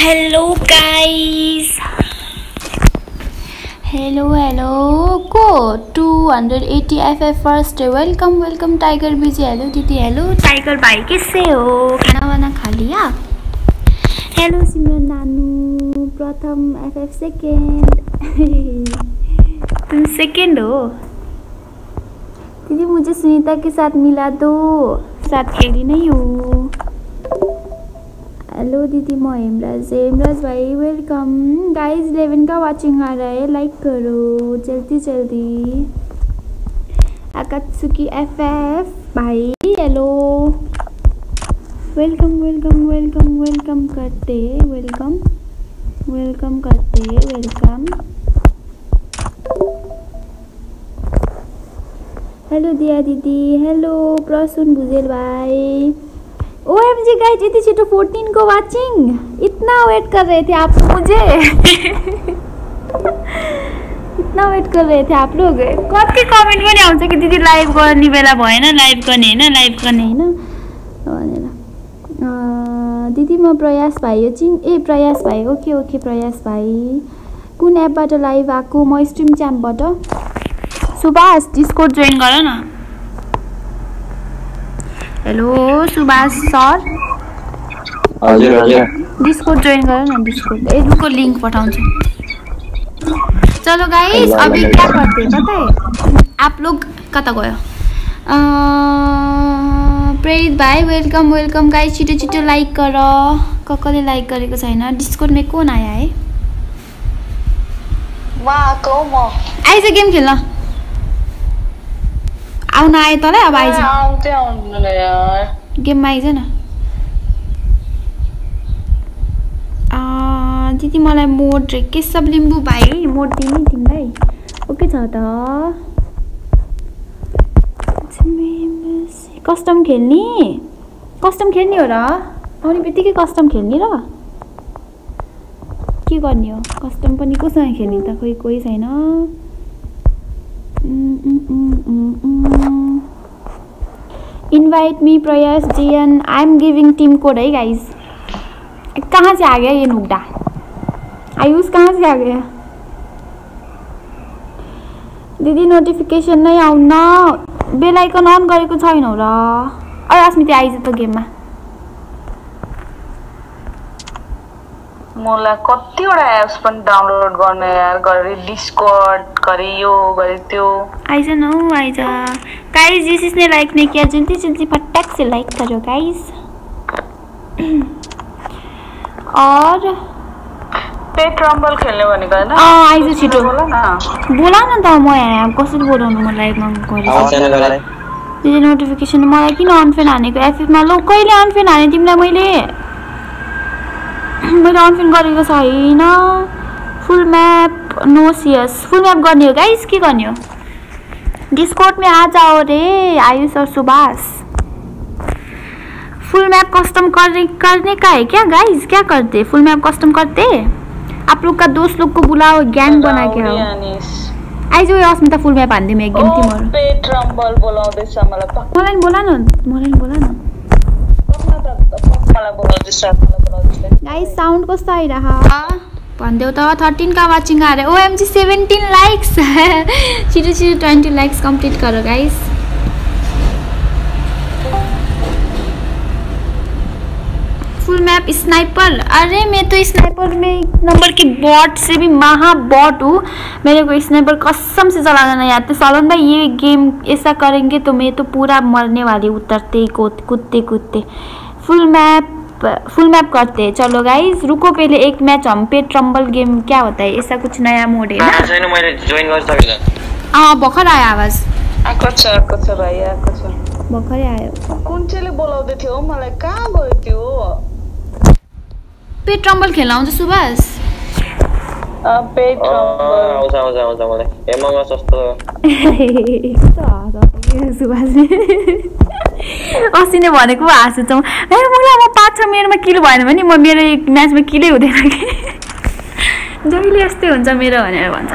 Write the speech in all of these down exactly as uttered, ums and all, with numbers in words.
Hello guys. Hello hello. Go two eighty F F first. Welcome welcome Tiger busy. Hello दीदी. Hello Tiger भाई कैसे हो? खाना वाना खा लिया? Hello सिमरन नानू. प्रथम F F second. तुम second हो? दीदी मुझे सुनीता के साथ मिला दो. साथ खेली नहीं हूँ. हेलो दीदी मैं हेमराज हेमराज भाई वेलकम गाइस. इलेवन का वाचिंग आ रहा है, लाइक करो जल्दी जल्दी. आकात्सुकी एफ एफ भाई hello welcome welcome welcome welcome करते वेलकम वेलकम करते वेलकम. हेलो दिया दीदी. हेलो प्रसून भुजेल भाई. ओ एम जी गाइस इतनी छिटो फोर्टीन को वाचिंग. इतना वेट कर रहे थे आप मुझे. इतना वेट कर रहे थे आप लोग. कति कमेन्ट पनि आउँछ कि दिदी लाइभ गर्ने बेला भएन, लाइभ गर्ने हैन, लाइभ गर्ने हैन भनेर. दिदी म प्रयास भाइ हो चिन. ए प्रयास भाइ. ओके ओके प्रयास भाइ. कुन एपबाट लाइभ आको? म स्ट्रिम च्याम्पबाट. सुभाष डिस्कॉर्ड जोइन गर न. Hello Subhash sir. हजुर हजुर डिस्कॉर्ड जोइन गर न. डिस्कॉर्ड ए रुको लिंक पठाउँछु. चलो गाइस अभी क्या करते हैं पता है आप लोग? कता गयो? प्रेरित भाई वेलकम वेलकम गाइस. छिटो छिटो लाइक गर. कसले लाइक गरेको छैन? डिस्कॉर्ड में कौन आया है? म आको म आइज गेम खेल्न. आउन आए तँलाई अब आइज. आउँदै आउँदैन यार. गेममा आइज न. दिदी मलाई मोड केशव लिम्बू भाइ मोड दिने तिमीलाई. ओके छ त. कस्टम खेल्ने कस्टम खेल्ने हो र? आउने बित्तिकै कस्टम खेल्ने र के गर्ने हो? कस्टम पनि कोसँग खेल्ने त? कोही कोही छैन. इन्वाइट मी प्रयास जियन. I am giving team code है गाइस. कहाँ से आ गया ये नुकड़ा? आयुष कहाँ से आ गया? दीदी नोटिफिकेशन नहीं आउन. बेल आइकन अन गरेको छैनौ र? अरे अस्मिता आइज त गेममा. मलाई कतिवटा एप्स पनि डाउनलोड गर्ने यार. गरे डिस्कॉर्ड गरे यो गरे त्यो. आइज न हौ आइज. गाइस जिसने लाइक नहीं किया जल्दी जल्दी फटाक से लाइक करो गाइस. और पेट रम्बल खेल्ने भनेको हैन? अँ आइज छिटो बोला न. बोला न त. म यहाँ कसरी बोलाउनु म लाइभमा गरेँ. दिदी नोटिफिकेसन मलाई किन अनफेन हानेको एफएफमा? लो कहिले अनफेन हाने तिमीलाई मैले? मैले अनफेन गरेको छैन. Full map no CS. Full map गर्ने हो गाइस? के गर्ने हो? डिस्कॉर्ड में आ जाओ रे आयुष और सुभाष. फुल मैप कस्टम करने करने का है क्या गाइस? क्या करते? फुल मैप कस्टम करते? आप लोग का दोस्त लोग को बुलाओ, गैंग बना के आओ. आइज अस्मिता फुल मैप हान्दिम एक गेम तिम्रो. पेट रम्बल बोलाउँदैछ मलाई. मलाई बोला न. मलाई बोला न. मलाई बोलाउँदैछ. मलाई बोलाउँदैछ. गाइस साउन्ड कस्तो आइराहा? भन्देऊ त. थर्टीन का वाचिंग आ रहे. OMG seventeen likes. छिटो छिटो ट्वेंटी लाइक्स कंप्लीट करो गाइस. Full map sniper. अरे मैं तो स्नाइपर में एक नंबर की बॉट से भी महा बॉट हूँ. मेरे को स्नाइपर कसम से चलाना नहीं आते. सलोन भाई ये गेम ऐसा करेंगे तो मैं तो पूरा मरने वाली उतरते ही कूदते कूदते. फुल मैप फुल मैप करते हैं. चलो गाइस रुको पहले एक मैच हम. पेट रम्बल गेम क्या होता है? ऐसा कुछ नया मोड है ना? छैन मैले जोइन गरिसकेँ. अँ भर्खर आयो आवाज. आको छ आको छ भाइ आको छ. भर्खरै आयो. कुन चाहिँले बोलाउँदै थियो मलाई? कहाँ गयो त्यो? पेट रम्बल खेल्न आउँछ सुभाष? अ पेट रम्बल आउँछ आउँछ आउँछ मलाई. एममा सस्तो. अस्ति नै भनेको हाँसुछौँ. ए मलाई म पाँच छ मिनटमा किल भएन भने म मेरो एक म्याचमा किलै हुँदैन कि. जहिले यस्तै हुन्छ मेरो भनेर भन्छ.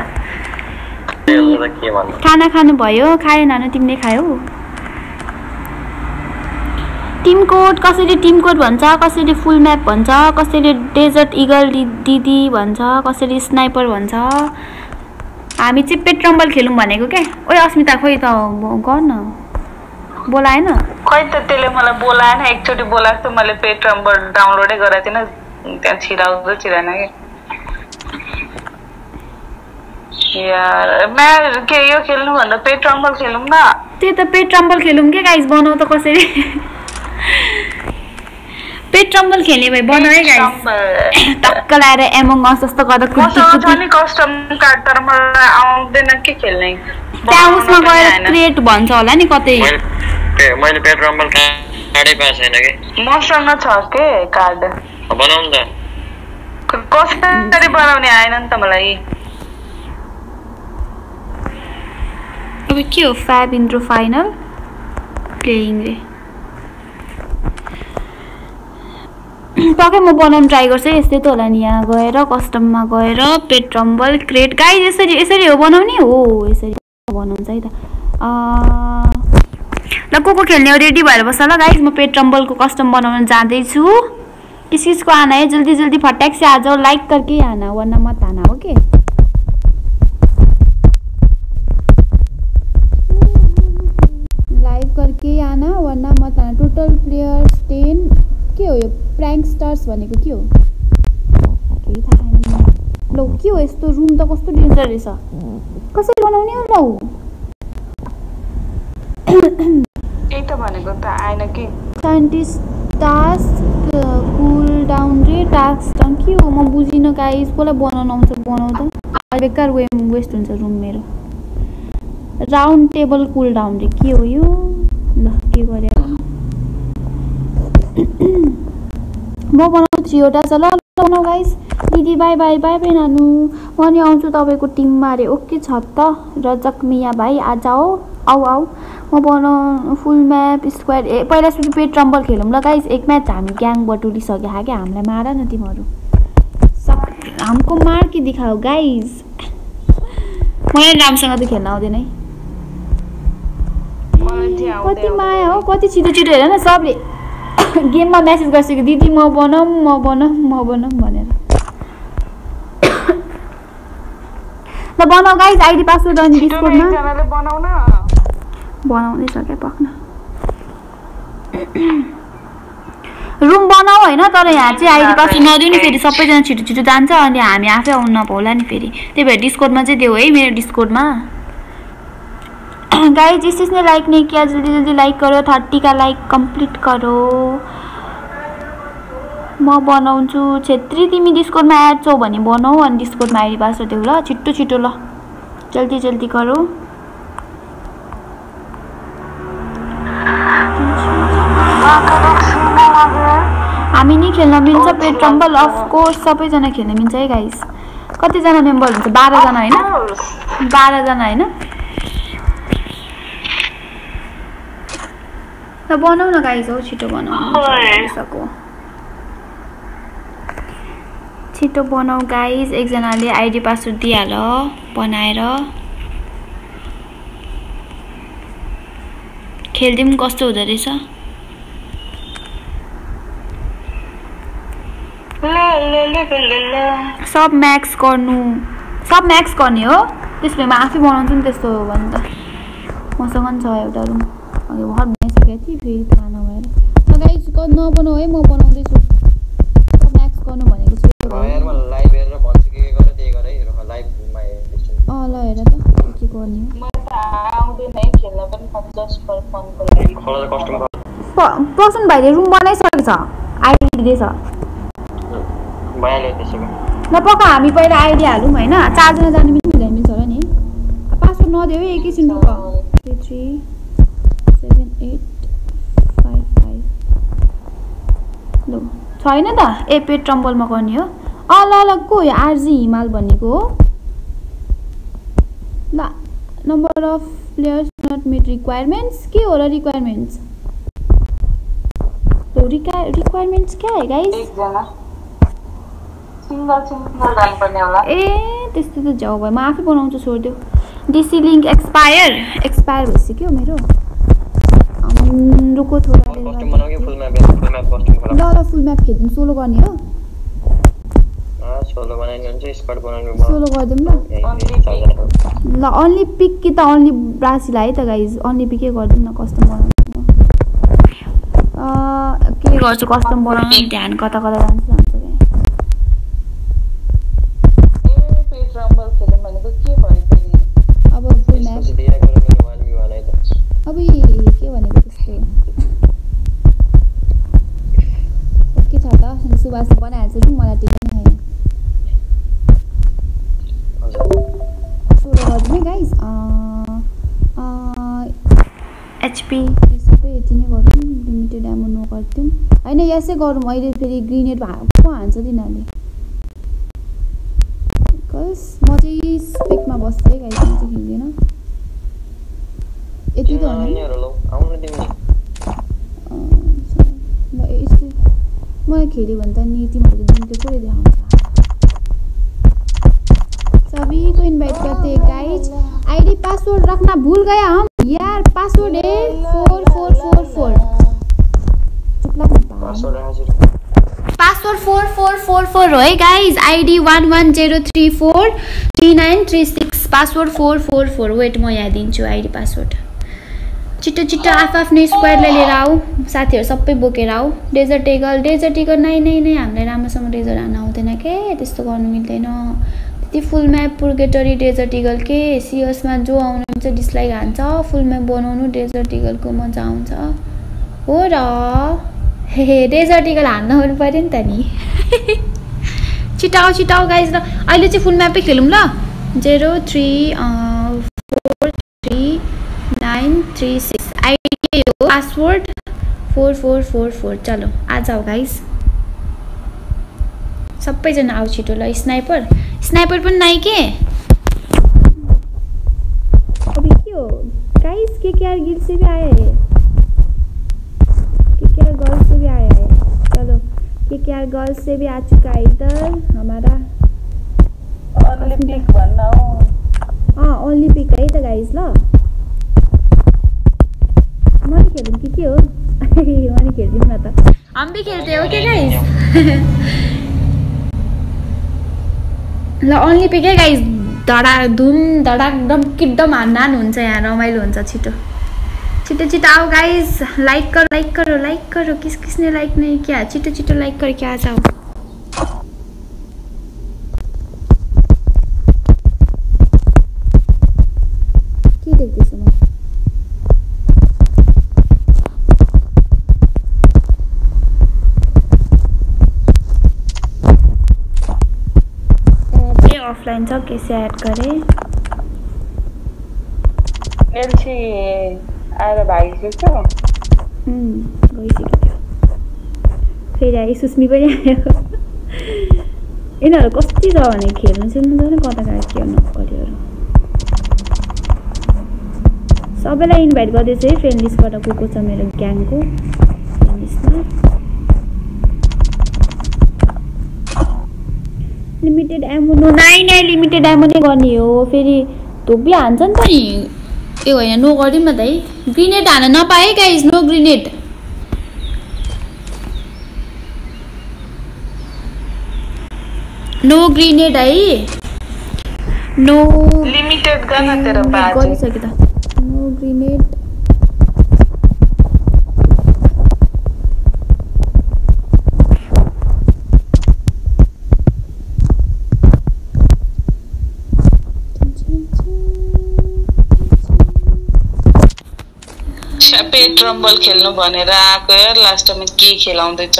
खाना खानु भयो? खाएन न. तिमीले खायौ? टिम कोड कसैले टिम कोड भन्छ, कसैले फुल म्याप भन्छ, कसैले डेजर्ट इगल दिदी भन्छ, कसैले स्नाइपर भन्छ। हामी चाहिँ पेट रम्बल खेलौँ भनेको के। ओए अस्मिता खोइ त गर्न बोलाएन खोइ त त्यसले मलाई बोलाएन। एकचोटि बोलाएको थियो मैले पेट रम्बल डाउनलोडै गराएको थिएन, त्यहाँ छिराउँदो छिराएन कि यार। मैं के यो खेल्नु भन्दा पेट रम्बल खेलौँ न। त्यही त पेट रम्बल खेलौँ के गाइस। बनाऊ त कसरी पेट रम्बल खेल्ने भए बनाऊ है गाइस। टक्क लाएर एमङ अस जस्तो गर्दा मसँग छ नि कस्टम कार्ड, तर मलाई आउँदैन के खेल्ने। त्यहाँ उसमा गएर क्रिएट भन्छ होला नि कतै। मैले पेट रम्बल कार्डै पाएको छैन के। मसँग छ के कार्ड। बनाउनु त। कसरी बनाउने आएन नि त मलाई। अब के हो फ्याब इन्ट्रो फाइनल प्लेइङ रे। पक्कै म बनाउनु ट्राई गर्छु। यस्तै त होला नि, यहाँ गएर कस्टममा गएर पेट रम्बल क्रिएट। गाइस यसरी यसरी हो बनाउने हो, यसरी बनाउँछ है त। ल को को खेल्ने हो रेडी भएर बस्छ ल गाइस। म पेट रम्बलको कस्टम बनाउन जाँदैछु। किस किसको आना है जल्दी जल्दी फटाक से आ जाओ। लाइक करके आना वरना मत आना। ओके लाइक करके आना वरना मत आना। Total players ten. के हो यो प्रैंक स्टार्स भनेको के हो केही थाहा छैन। ल के हो यस्तो रुम त कस्तो डेन्जर रहेछ। कसरी बनाउने हो ल। त्यही त भनेको त आएन कि। साइन्टिस्ट टास्क कुल डाउन रे टास्क डाउन के हो म बुझिनँ गाइस। कसलाई बनाउन आउँछ बनाउ त। बेकार वे वेस्ट हुन्छ रुम मेरो। राउन्ड टेबल कुल डाउन रे के हो यो। ल के गरे म बनाउँछु थ्रीवटा छ। ल बनाऊ गाइस। दिदी बाई बाई बाई बाई नानु। म नि आउँछु तपाईँको टिममा अरे। ओके छ त रजक मिया भाइ आज हो। आऊ आऊ म बनाउ फुल म्याप स्क्वाड। ए पहिला सुरु पेट रम्बल खेलौँ ल गाइस। एक म्याच हामी ग्याङ बटुलिसक्यो क्या। हामीलाई मार न तिमीहरू सब हमको मार के दिखाओ गाइस। मलाई रामसँग त खेल्न आउँदैन है। कति माया हो कति छिटो छिटो हेर न। सबले गेममा मेसेज गरिसक्यो दिदी म बनाऊँ म बनाऊँ म बनाऊँ भनेर। ल बनाऊ गाइस। आइडी पासवर्ड अनि डिस्कोर्डमा बनाउँदैछ क्या पक्न। रुम बनाऊ होइन तर यहाँ चाहिँ आइडी पासवर्ड नदिउ नि फेरि सबैजना छिटो छिटो जान्छ अनि हामी आफै आउनु नपाउला नि फेरि। त्यही भएर डिस्कोर्डमा चाहिँ देऊ है मेरो डिस्कोर्डमा। गाइस जिस जिसने लाइक नहीं किया जल्दी जल्दी लाइक करो। थर्टी का लाइक कंप्लीट करो। म बनाउँछु छेत्री तिमी डिस्कोर्डमा एड छौ भने बनाऊ अनि डिस्कोर्डमा आइडी पासवर्ड देऊ ल। छिट्टो छिटो ल जल्दी जल्दी करो। हामी नि खेल्न मिल्छ पेट रम्बल अफ कोर्स। सबैजना खेल्न मिल्छ है गाइस। कतिजना मेम्बर हुन्छ बाह्रजना होइन बाह्रजना होइन। ल बनाऊ न गाइस हौ छिटो बनाऊ सको छिटो बनाऊ गाइस। एकजनाले आइडी पासवर्ड दिइहाल बनाएर। खेल्दिउँ कस्तो हुँदो रहेछ। सब म्याक्स गर्नु सब म्याक्स गर्ने हो। त्यसमा म आफै बनाउँछु नि त्यस्तो हो भने त। मसँग पनि छ एउटा रुम अघि भर्खर बनाइसकेको थिएँ फेरि थाहा नभएर। ल गाइस नबनाऊ है म बनाउँदैछु। सब म्याक्स गर्नु भनेको छु। लाइभ हेरेर भन्छु के के गर त्यही गर है लाइभमा हेर्छु। अँ ल हेर त के गर्ने हो। म त आउँदैन है खेल्न पनि जस्ट फर फनको लागि। खोला कस्टम प्रसन भाइले रुम बनाइसकेको छ आइडी दिँदैछ। भइहाल्यो त्यसैको। ल पक्का हामी पहिला आइडी हालौँ होइन। चारजना जानु मिल्छ मिल्दैन मिल्छ होला नि। पासवर्ड नदेऊ है एकैछिन रुक। Three three seven eight five five. ल छैन त ए पेट रम्बलमा गर्ने हो। अँ ल ल को यो आरजी हिमाल भनेको हो। ल number of players not meet requirements के हो र रिक्वायरमेंट्स। तो रिका रिक्वायरमेंट्स क्या है गाइस। एक जना सिंगल सिंगल जान पर्ने होला। ए त्यस्तो त जाऊ भयो म आफै बनाउँछु छोड्देऊ। डीसी लिंक एक्सपायर एक्सपायर भइसक्यो मेरो। रुको थोड़ा कस्टम बनाऊ के फुल म्याप कस्टम खेलौँ। ल ल फुल म्याप खेल्दिउँ। सोलो गर्ने हो? अँ सोलो बनाइदिनु हुन्छ, स्क्वाड बनाउनु भयो। सोलो गरिदिउँ ल। ल अन्ली पिक कि त अन्ली ब्रासिल है त गाइज। अन्ली पिकै गरिदिउँ न कस्टम बनाउनु। के गर्छु कस्टम बनाउनु ध्यान कता कता जान्छ जान्छ क्या। ए पेट रम्बल खेल्नु भनेको के भयो फेरि? अब फुल म्याप अब के भनेको त्यस्तो के छ त? सुभाष बनाइहाल्छ कि मलाई टिका नै छैन। सोलो गरिदिउँ है गाइज। एचपी सबै यति नै गरौँ। लिमिटेड एमो नो गरिदिउँ होइन यसै गरौँ। अहिले फेरि ग्रेनेड को हान्छ तिनीहरूले। बिकज म चाहिँ स्पेकमा बस्छु है गाइज। म चाहिँ खेल्दिनँ यति त हो नि। ल यस्तै मलाई खेल्यो भने त नि तिमीहरूको दिन त्यो कसले देखाउँछ। सभी को इनवाइट करते हैं गाइज। आईडी पासवर्ड रखना भूल गया हम यार। पासवर्ड है फोर फोर फोर फोर। चुप लाग्नु password four four four four हो है guys. ID one one zero three four three nine three six. Password four four four. Wait म यहाँ दिन्छु आईडी पासवर्ड। छिटो छिटो आफ्नै स्क्वाडलाई लिएर आऊ। साथीहरू सबै बोकेर आऊ। डेजर्ट इगल डेजर्ट इगल नै नै नै हामीलाई राम्रोसँग डेजर्ट हान्न आउँदैन के। त्यस्तो गर्नु मिल्दैन। त्यति full map Purgatory desert eagle के सिएसमा जो आउनुहुन्छ डिसलाइक हान्छ। फुल म्याप बनाउनु डेजर्ट इगलको मजा आउँछ हो र। हे हे डेजर्ट इगल हान्न आउनु पऱ्यो नि त नि। छिटाउ छिटाउ गाइज। ल अहिले चाहिँ फुल म्यापै खेलौँ ल। Zero three four three nine three six. ID हो password four four four four. चलो आ जाओ गाइज। सबैजना आऊ छिटो। ल स्नाइपर स्नाइपर पनि नाइ के। अभी के हो गाइस? के केआर गिल से भी आया है। के केआर गर्ल्स से भी आया है। चलो के केआर गर्ल्स से भी आ चुका है इधर हमारा। ओन्ली पिक भन्नु हो। अँ ओन्ली पिक है त गाइस। ल म खेलौँ कि के हो? म खेल्दिउँ न त। हम भी खेलते हो क्या गाइस? ल ओन्ली पिकै गाइस। धडा धुम धडाक डम किड्डम हान्नान हुन्छ यहाँ। रमाइलो हुन्छ। छिटो छिटो छिटो आओ गाइस। लाइक करो लाइक करो लाइक करो। किस किसने लाइक नहीं किया? छिटो छिटो लाइक करके आ जाओ। के देख्दैछु म? ऑफलाइन छ कैसे ऐड करें? एलसी आएर भागिसक्यो। अँ गइसक्यो त्यो। फेरि आयो सुस्मी पनि आयो। यिनीहरू कति छ भने खेल्नु सुन्नु जाने कता गएर के नगर्यो। सबैलाई इन्भाइट गर्दैछु है फ्रेन्ड लिस्टबाट को को छ मेरो ग्याङको फ्रेन्ड लिस्टमा। लिमिटेड एमो नो नाइ नाइ लिमिटेड एमो नै गर्ने हो। फेरि धोबी हान्छ नि त नि। ए होइन नो गरिदिउँ न त है। ग्रेनेड हान्न नपाए guys. No grenade. No grenade है। नो लिमिटेड गर्न तेरो बाजे गरिसके त। No grenade. पेट रम्बल खेल्नु भनेर आएको यार। लास्टमा के खेलाउँदैछ?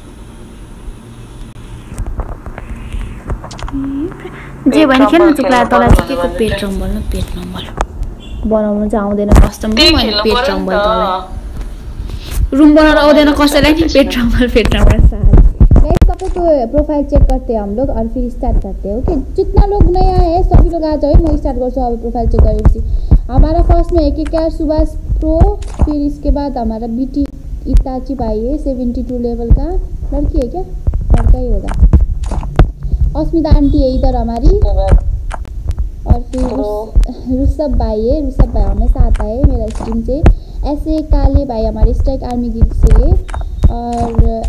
जे भने खेल्नु चुक्ला तलाई के को पेट रम्बल न पेट रम्बल बनाउनु चाहिँ आउँदैन कस्टम के मैले पेट रम्बल तलाई रूम बनाउन आउँदैन कसैलाई नि pet rumble pet rumble guys सबको प्रोफाइल चेक करते हैं हम लोग और फिर स्टार्ट करते हैं। ओके जितना लोग नया है सभी लोग आ जाओ। मैं स्टार्ट गर्छु अब प्रोफाइल चेक गरेपछि। हमारा फर्स्ट में है कि क्या सुभाष प्रो। फिर इसके बाद हमारा बीटी इताची भाई है सेवेंटी टू लेवल का। लड़की है क्या? लड़का ही होगा। अस्मिता आंटी है इधर हमारी। और फिर ऋषभ भाई है। ऋषभ भाई हमेशा आता है मेरा स्ट्रीम से। ऐसे काले भाई हमारे स्ट्राइक आर्मी गिल्ड से है। और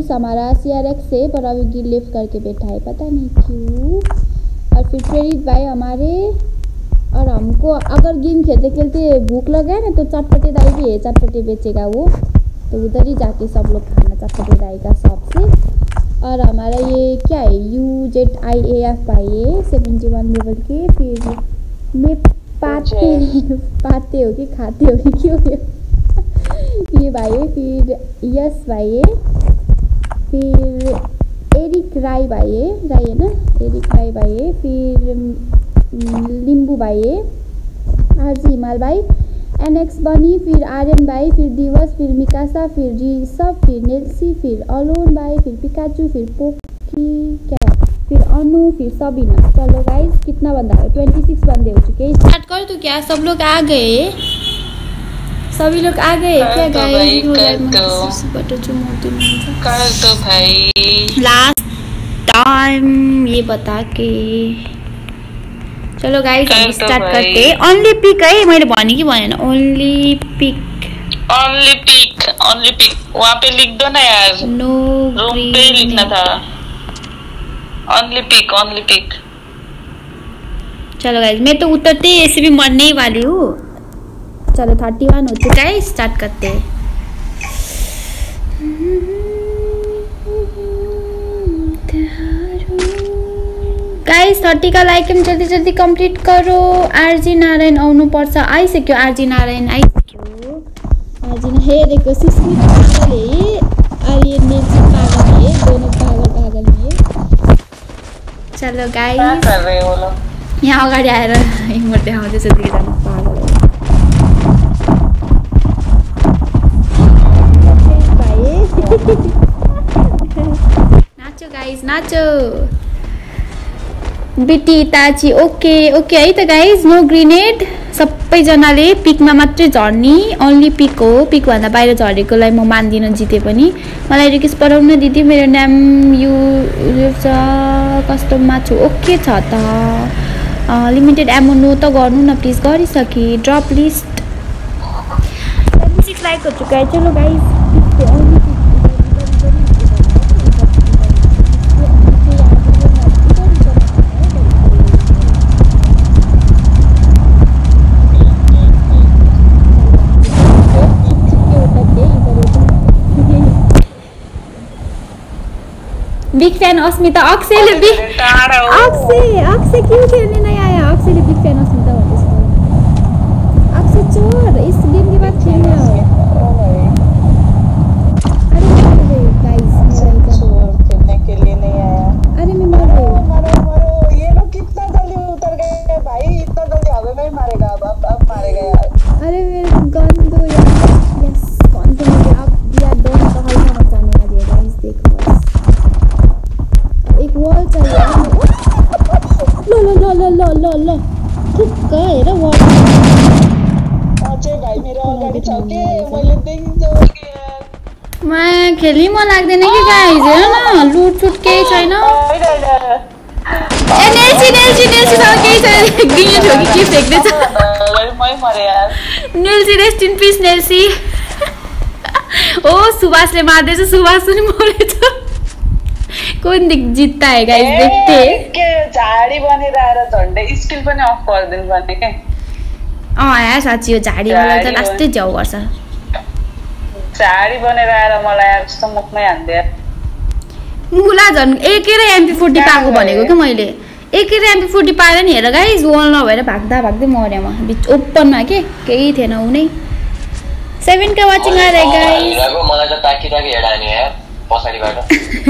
जूस हमारा सी आर एक्स से, पर अभी गिर लिफ्ट करके बैठा है, पता नहीं क्यों। और फिर प्रेरित भाई हमारे, और हमको अगर गेम खेलते खेलते भूख लगा ना तो चटपटे दाई भी है, चटपटे बेचेगा वो, तो उधर ही जाके सब लोग खाना चटपटे दाई का शॉप से। और हमारा ये क्या है, U Z I A F भाई है सेवेंटी वन लेवल के। फिर मैं पाते पाते हो कि खाते हो कि क्यों ये भाई है। फिर यस भाई है। फिर एरिक राय भाई है, राय है ना, एरिक राय भाई है। फिर लिम्बू भाई है, आरजी हिमाल भाई, एनएक्स बनी, फिर आर्यन भाई, फिर दिवस, फिर मिकासा, फिर ऋषभ, फिर नेल्सी, फिर अलोन भाई, फिर पिकाचू, फिर पोकी क्या, फिर अनु, फिर सबीना। चलो गाइस कितना बंदा है, ट्वेंटी सिक्स बंदे हो चुके हैं। स्टार्ट कर तो क्या सब लोग आ गए, सभी लोग आ गए क्या गाइस? लास्ट टाइम ये बता के चलो गाइस हम स्टार्ट करते हैं। ओनली पिक है, मैले भने कि भनेन, only pick, only pick, only pick. वहाँ पे लिख दो ना यार, नो रूम पे ही लिखना था, ओनली पिक, ओनली पिक। चलो गाइस मैं तो उतरते ही ऐसे भी मरने ही वाली हूँ। चलो थर्टी वन हो चुका है, स्टार्ट करते हैं। गाइस थर्टी का लाइक हम जल्दी जल्दी कंप्लीट करो। आरजी नारायण आउनु पर्छ, आइसक्यो आरजी नारायण आइसक्यो। आरजी हेरेको सुस्मित पागल है, आर्यन नेल्सी पागल है, दोनों पागल पागल है। चलो गाइस कर रहे हो लोग यहाँ अगाडि आएर इमोट देखाउँदैछ दुईजना पागल नाचो गाइस नाचो। बिटी ताची ओके ओके है त गाइज, नो ग्रेनेड, सबैजनाले पिकमा मात्रै झर्ने, ओन्ली पिक हो, पिकभन्दा बाहिर झरेकोलाई म मान्दिनँ जिते पनि। मलाई रिक्वेस्ट पठाउन दिदी, मेरो नाम यु छ, कस्टममा छु, ओके छ त। लिमिटेड एमो नो त गर्नु न प्लिज, गरिसके। ड्रप लिस्ट सिक्स लाइक हो चुका है। चलो गाइज बिग फैन अस्मिता, अक्षयले बिग अक्षय अक्षय क्यों खेलने नहीं आया? अक्षयले बिग फैन अस्मिता भन्दैछ। अक्षय चोर, इस गेम के बाद खेलने आओ। अरे मर गए गाइस, मेरा चोर खेलने के लिए नहीं आया। अरे मैं मर गई। मरो मरो, ये लोग कितना जल्दी उतर गए भाई, इतना जल्दी हमें नहीं मारेगा, अब अब अब मारेगा यार। अरे मेरे गन दो यार। यस गन तो मुझे अब यार दोनों का हल्का मचाने वाली है गाइस, देखो बस एक वॉल चाहिए। लो लो लो लो लो लो लो ठुक्क हेर वॉल। अजय भाइ मेरो अगाडि छ के, मैले देखिन्छ के यार। म खेल्नै मन लाग्दैन कि गाइस, हेर न लुट फुट केही छैन। ए नेल्सी नेल्सी नेल्सी सँग केही छैन, ग्रेनेड हो कि के फ्याक्दैछ। मै मरे यार। नेल्सी रेस्ट इन पीस नेल्सी। ओ सुभाषले मार्दैछ, सुभाष पनि मरेछ। कौन जित्ता है गाइस, देखते के झाडी बनेर आएर झन्डै स्किल पनि अफ गरिदिनु पर्ने के। अँ यार साँच्ची हो, झाडी वाला त लास्टै झ्याउ गर्छ। झाडी बनेर आएर मलाई यार कस्तो मुखमै हान्दियो यार। मुला झन् एकै र एमपी फोर्टी पाएको भनेको कि मैले, एकै र एमपी फोर्टी पाएर नि हेर गाइस, वल नभएर भाग्दा भाग्दै मर्यो म बिच ओपनमा के, केही थिएन हुनै। सेभेन का वाचिङ आएर गाइस, मलाई त ताकी ताकी हेडानी यार पछाडीबाट।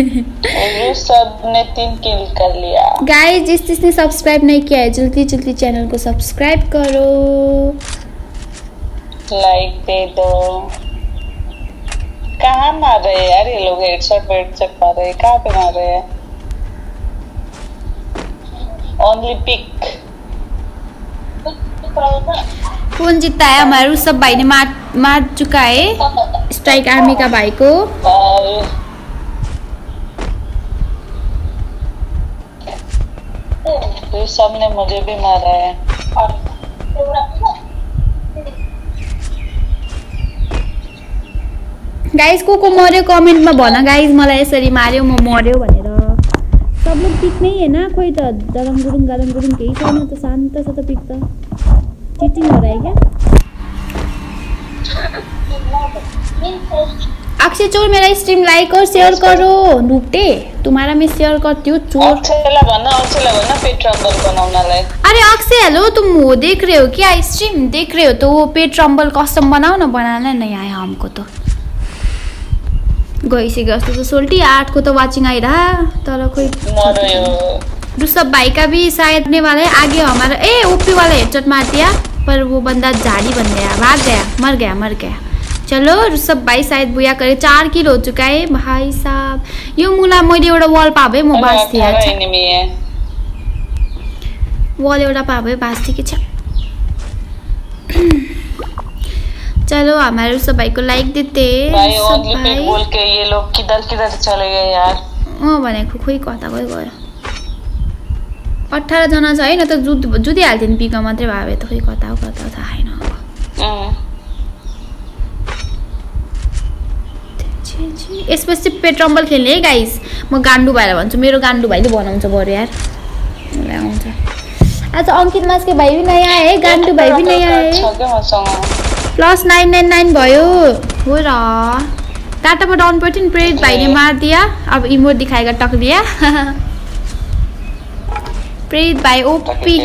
सबने तीन किल कर लिया। गाइस जिस जिसने सब्सक्राइब नहीं किया है जल्दी जल्दी चैनल को सब्सक्राइब करो, लाइक दे दो। कहाँ मार रहे हैं यार ये लोग, हेडशॉट हेडशॉट मार रहे हैं, कहाँ पे मार रहे हैं? Only pick. कौन जीता है? हमारे सब भाई ने मार मार चुका है स्ट्राइक आर्मी का भाई को। तो सबने मुझे भी मारा है। गाइस को को मर्यो कमेन्टमा भन गाइस मलाई यसरी मार्यो म मर्यो भनेर सब लोग पिक नै हैन खोइ त दरङ गुरुङ गरङ गुरुङ केही छैन त शान्त छ त पिक त चिटिङ हो रहा है क्या अक्षय चोर मेरा स्ट्रीम लाइक और शेयर करो नूटे तुम्हारा मैं शेयर करती हूँ चोर अक्षयला भन्न अक्षयला भन्न पेट रम्बल बनाउनलाई अरे अक्षय हेलो तुम वो देख रहे हो क्या स्ट्रीम देख रहे हो तो वो पेट रम्बल कस्टम बनाओ ना बनाना नहीं आया हमको तो गइसक्यो जस्तो त सोल्टी आठ को तो वाचिंग आइरहा तर खोइ रुसब भाई का भी शायद ने वाला है आगे हमारा ए ओपी वाला हेडशॉट मार दिया पर वो बंदा झाड़ी बन गया भाग गया मर गया मर गया चलो रुसब भाई शायद बुया करे चार किल हो चुका है भाई साहब यो मुला मैले एउटा वल पाबे म बास्ती है वल एउटा पाबे बास्ती के छ चलो हमारे रुसब भाई को लाइक देते भाई ओनली पिक बोल के ये लोग किधर किधर चले गए यार अ भनेको खोइ कता गयो गयो अठारह जना छ हैन त जुद जुदी हाल्थे नि पिकमा मात्रै भाबे त खोइ कता हो कता थाहा छैन अ यसपछि पेट रम्बल खेल्ने है गाइस म गान्डु भाइलाई भन्छु मेरो गान्डु भाइले बनाउँछ बरु यार मलाई आउँछ आज अंकित मास्के भाइ भी नयाँ है गान्डु भाइ भी नयाँ है प्लस नाइन नाइन नाइन भयो हो र टाटा पर डाउन पर्थ्यो नि प्रेरित भाइले मार दिया अब इमोट दिखाएगा टक दिया प्रेरित भाइ ओपी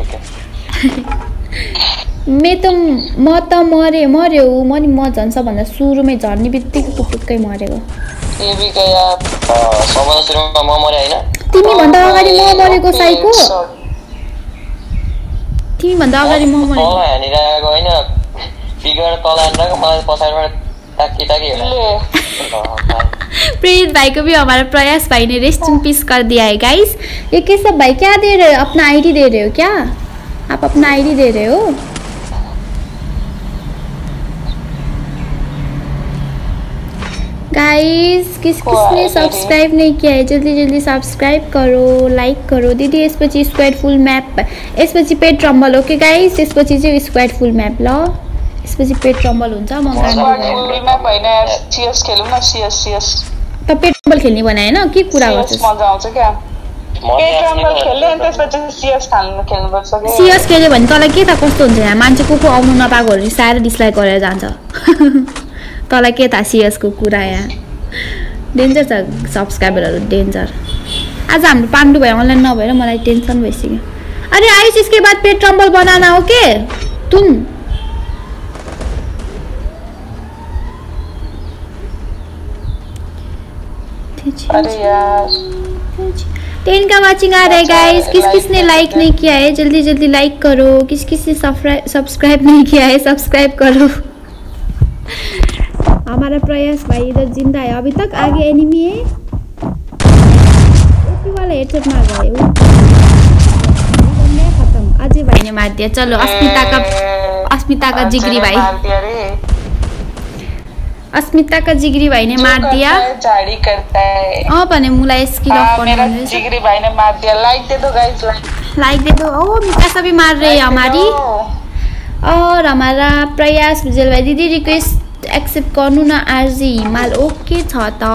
मैं तो म त मरे मर्यो म नि म झन् सबभन्दा सुरुमै झर्ने बित्तिकै टुक्टुक्कै मरेको ये भी गया सबभन्दा सुरुमा म मरे हैन तिमी भन्दा अगाडि म मरेको साइको तिमी भन्दा अगाडि म मरेको तल हानिरहेको हैन फिगर तल हानिरहेको मलाई पछाडिबाट टाकी टाकी हेर्नु प्रेरित भाई को भी हमारा प्रयास भाई ने रेस्ट इन पीस कर दिया है गाइस ये कैसा भाई क्या दे रहे हो अपना आईडी दे रहे हो क्या आप अपना आईडी दे रहे हो गाइस किस किसने सब्सक्राइब नहीं किया है जल्दी जल्दी सब्सक्राइब करो लाइक करो दीदी यसपछि स्क्वाड फुल मैप यसपछि पेट रम्बल ओके गाइस यसपछि चाहिँ स्क्वाड फुल मैप ल यसपछि पेट रम्बल हुन्छ म स्क्वाड फुल मैप हैन सीएस खेलौँ न सीएस सीएस त पेट रम्बल खेल्ने भने हैन के कुरा गर्छस् मजा आउँछ क्या पेट रम्बल खेल्ने अनि त्यसपछि सीएस खेल्नु खेल्नुपर्छ के सीएस खेल्यो भने तँलाई के त कस्तो हुन्छ यहाँ मान्छे को को आउनु नपाएको रिसाएर डिसलाइक गरेर जान्छ तँलाई के थाहा सीएस को कुरा यहाँ डेन्जर छ सब्सक्राइबरहरू डेन्जर आज हाम्रो पाण्डु भाइ अनलाइन नभएर मलाई टेन्सन भइसक्यो अरे आइस इसके बाद पेट रम्बल बनाना हो के तुम अरे यार टेन का वाचिंग आ रहा है गाइस किस किसने लाइक नहीं किया है जल्दी जल्दी लाइक करो किस किस ने सब्सक्राइब नहीं किया है सब्सक्राइब करो हमारा प्रयास भाई इधर जिंदा है अभी तक आगे एनिमी है ओपी वाला हेडशॉट मार गए वो खत्म अजय भाई ने मार दिया चलो अस्मिता का अस्मिता का जिगरी भाई अस्मिता का जिगरी भाई ने मार दिया झाड़ी करता है हां भने मुलाई स्किल अफ करना मेरा जिगरी भाई ने मार दिया लाइक दे दो गाइस लाइक लाइक दे दो ओ मिका भी मार रहे हैं हमारी और हमारा प्रयास विजल भाई दीदी रिक्वेस्ट एक्सेप्ट गर्नु न आरजी हिमाल ओके छ त